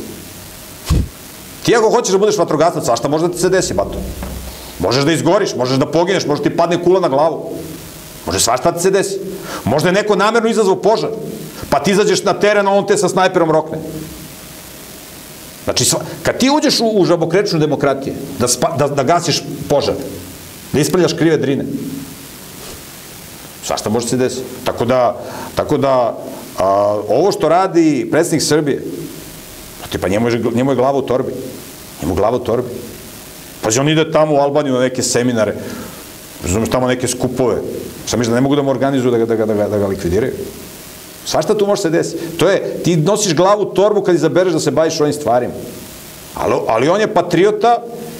Ti ako hoćeš da budeš vatrogasac, svašta može da ti se desi, bato. Možeš da izgoriš, možeš da pogineš, možeš ti padne kula na glavu. Može svašta da ti se desi. Možda je neko namerno izazvao požar, pa ti izađeš na teren, a on te sa snajperom rokne. Znači, kad ti uđeš u žabokrečnu demokratije, da gasiš požar, da isprljaš krive drine, svašta može se desiti. Tako da, ovo što radi predsjednik Srbije, pa njemu je glava u torbi. Njemu glava u torbi. Pazi, on ide tamo u Albaniju na neke seminare, razumeš, tamo neke skupove. Šta misliš da ne mogu da mu organizuju da ga likvidiraju? Svašta tu može se desiti. To je, ti nosiš glavu u torbu kad izabereš da se baviš ovim stvarima. Ali on je patriota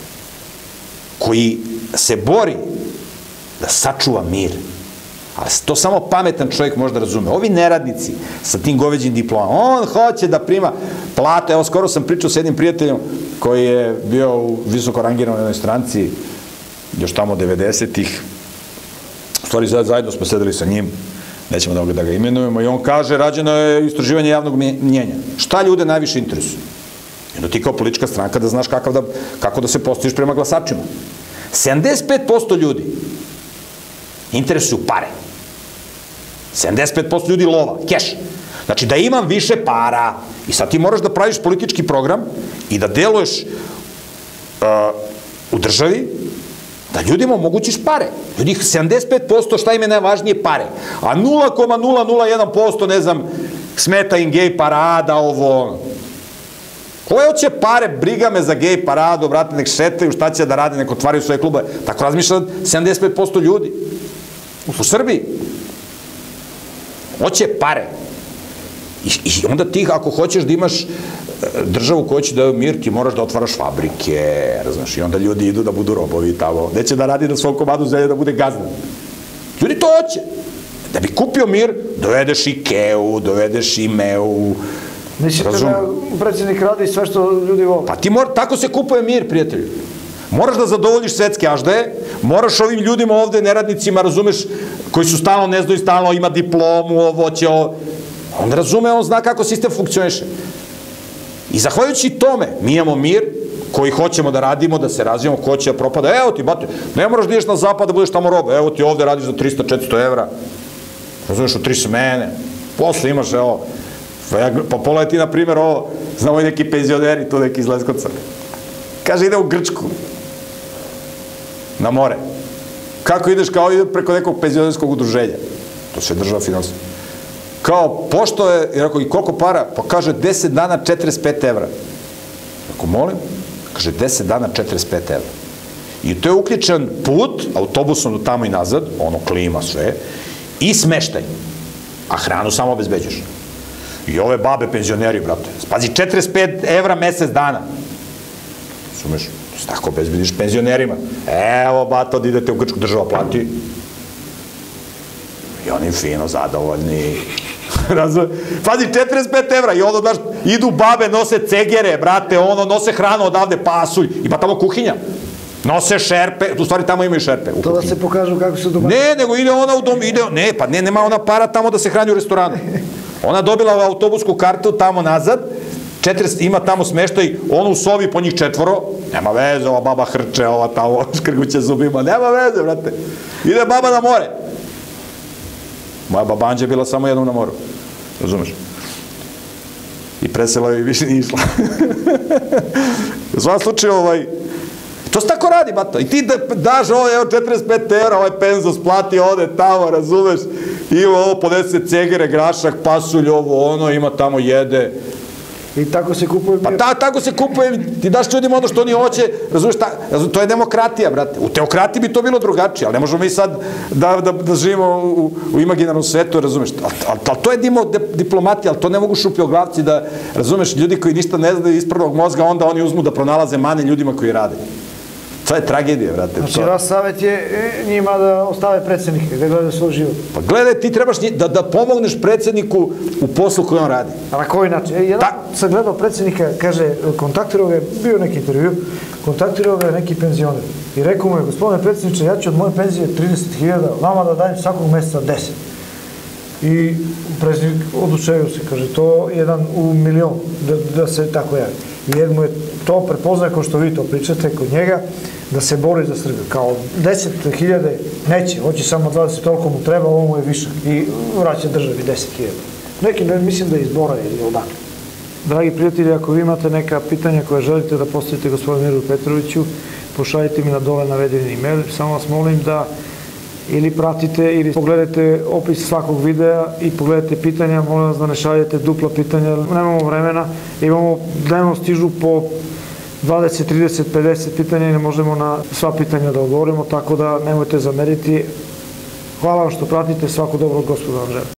koji se bori da sačuva mir. Ali to samo pametan čovjek može da razume. Ovi neradnici sa tim goveđim diplomama, on hoće da prima plate. Evo, skoro sam pričao s jednim prijateljom koji je bio u visoko rangiranoj jednoj stranci, još tamo 90-ih. U stvari, zajedno smo sedeli sa njim, nećemo da ga imenujemo, i on kaže, rađeno je istraživanje javnog mnjenja. Šta ljude najviše interesuje? Jedno ti kao politička stranka da znaš kako da se postojiš prema glasačima. 75% ljudi interesuju pare. 75% ljudi lova, keš. Znači da imam više para i sad ti moraš da praviš politički program i da deluješ u državi da ljudima omogućiš pare. Ljudi 75% šta im je najvažnije pare. A 0,001% ne znam smeta im gej parada, ovo. Ko je hoće pare, briga me za gej paradu, brate, nek šetaju, šta će da rade, nek otvaraju svoje klubove. Tako razmišlja 75% ljudi u Srbiji. Hoće pare. I onda ti, ako hoćeš da imaš državu koja će da je mir, ti moraš da otvaraš fabrike, razumeš, i onda ljudi idu da budu robovi tamo. Neće da radi na svom komadu zemlje da bude gazda. Ljudi to hoće. Da bi kupio mir, dovedeš Ikeu, dovedeš Imeu. Mislite da predsjednik radi sve što ljudi vole? Pa ti tako se kupuje mir, prijatelju. Moraš da zadovoljiš svetske aždaje, moraš ovim ljudima ovde, neradnicima, razumeš, koji su stalno ne znaju, stalno ima diplomu, ovo će ovo. On razume, on zna kako sistem funkcioniše. I zahvaljujući tome, mi imamo mir koji hoćemo da radimo, da se razvijamo, ko će da propada. Evo ti, bate, ne moraš da ideš na zapad da budeš tamo roba. Evo ti ovde radiš za 300-400 evra. Razumeš, u 3 smene. Posle imaš, evo, Pa pogledaj ti, na primjer, ovo, znamo i neki penzioneri, tu neki iz Leskovca. Kaže, ide u Grčku, na more. Kako ideš? Kao ide preko nekog penzionerskog udruženja. To se država finansija. Kao, pošto je, i rekao, i koliko para? Pa kaže, 10 dana 45 evra. Rekao, molim? Kaže, 10 dana 45 evra. I to je uključen put, autobusom do tamo i nazad, ono klima, sve, i smeštaj. A hranu samo obezbeđuješ. I ove babe, penzioneri, brate, pazi, 45 evra mesec dana. Sumeš, tako obezbediš penzionerima. Evo, bato, da idete u Grčku, država plati. I oni fino, zadovoljni. Pazi, 45 evra i ono, znaš, idu babe, nose cegere, brate, ono, nose hranu odavde, pasulj, ima tamo kuhinja. Nose šerpe, u stvari tamo imaju šerpe. To da se pokažu kako su domaći. Ne, nego ide ona u dom, nema ona para tamo da se hrani u restoranu. Ona dobila autobusku kartu tamo nazad, ima tamo smeštaj, ono u sobi po njih 4, nema veze, ova baba hrče, ova tamo škrguće zubima, nema veze, brate. Ide baba na more. Moja baba Anđa je bila samo jednom na moru, razumeš? I presela joj i više nije išla. U svom slučaju, to se tako radi, bato. I ti daš ovo, evo, 45 evra, ovaj penzos plati, ode tamo, razumeš? Ima ovo, podese cegere, grašak, pasulj, ovo, ono, ima tamo, jede. I tako se kupuje mir. Pa tako se kupuje, ti daš ljudima ono što oni hoće, razumeš, to je demokratija, brate. U teokratiji bi to bilo drugačije, ali ne možemo mi sad da živimo u imaginarnom svetu, razumeš. Ali to je diplomatija, ali to ne mogu šupljoglavci da, razumeš, ljudi koji ništa ne znaju iz prvog mozga, onda oni uzmu da pronalaze mane ljudima koji rade. To je tragedija, brate. Znači, vaš savjet je njima da ostave predsjednike, da gledaju svoj život. Pa gledaj, ti trebaš da pomogneš predsjedniku u poslu koji on radi. A na koji način? Jedan sam gledao predsjednika, kaže, kontaktirao ga je, bio neki intervju, kontaktirao ga je neki penzioner. I rekao mu je, gospodine predsjedniče, ja ću od moje penzije 30.000, vama da dajem svakog meseca 10. I predsjednik oduševio se, kaže, to je 1 u milion, da se tako javi. I jer mu je to prepoznaje, kao što vi to pričate, kod njega, da se bori za Srbiju. Kao 10.000 neće, hoće samo 20, toliko mu treba, ovo mu je višak. I vraća državi 10.000. Neki, mislim da je izbora ili odakle. Dragi prijatelji, ako vi imate neka pitanja koje želite da postavite gospodinu Mirilu Petroviću, pošaljite mi na dole navedeni e-mail. Samo vas molim da ili pratite ili pogledajte opis svakog videa i pogledajte pitanja, molim vas da ne šaljete dupla pitanja, nemamo vremena, dnevno stižu po 20, 30, 50 pitanja i ne možemo na sva pitanja da odgovorimo, tako da nemojte zameriti. Hvala vam što pratite, svako dobro, Gospod vam želi.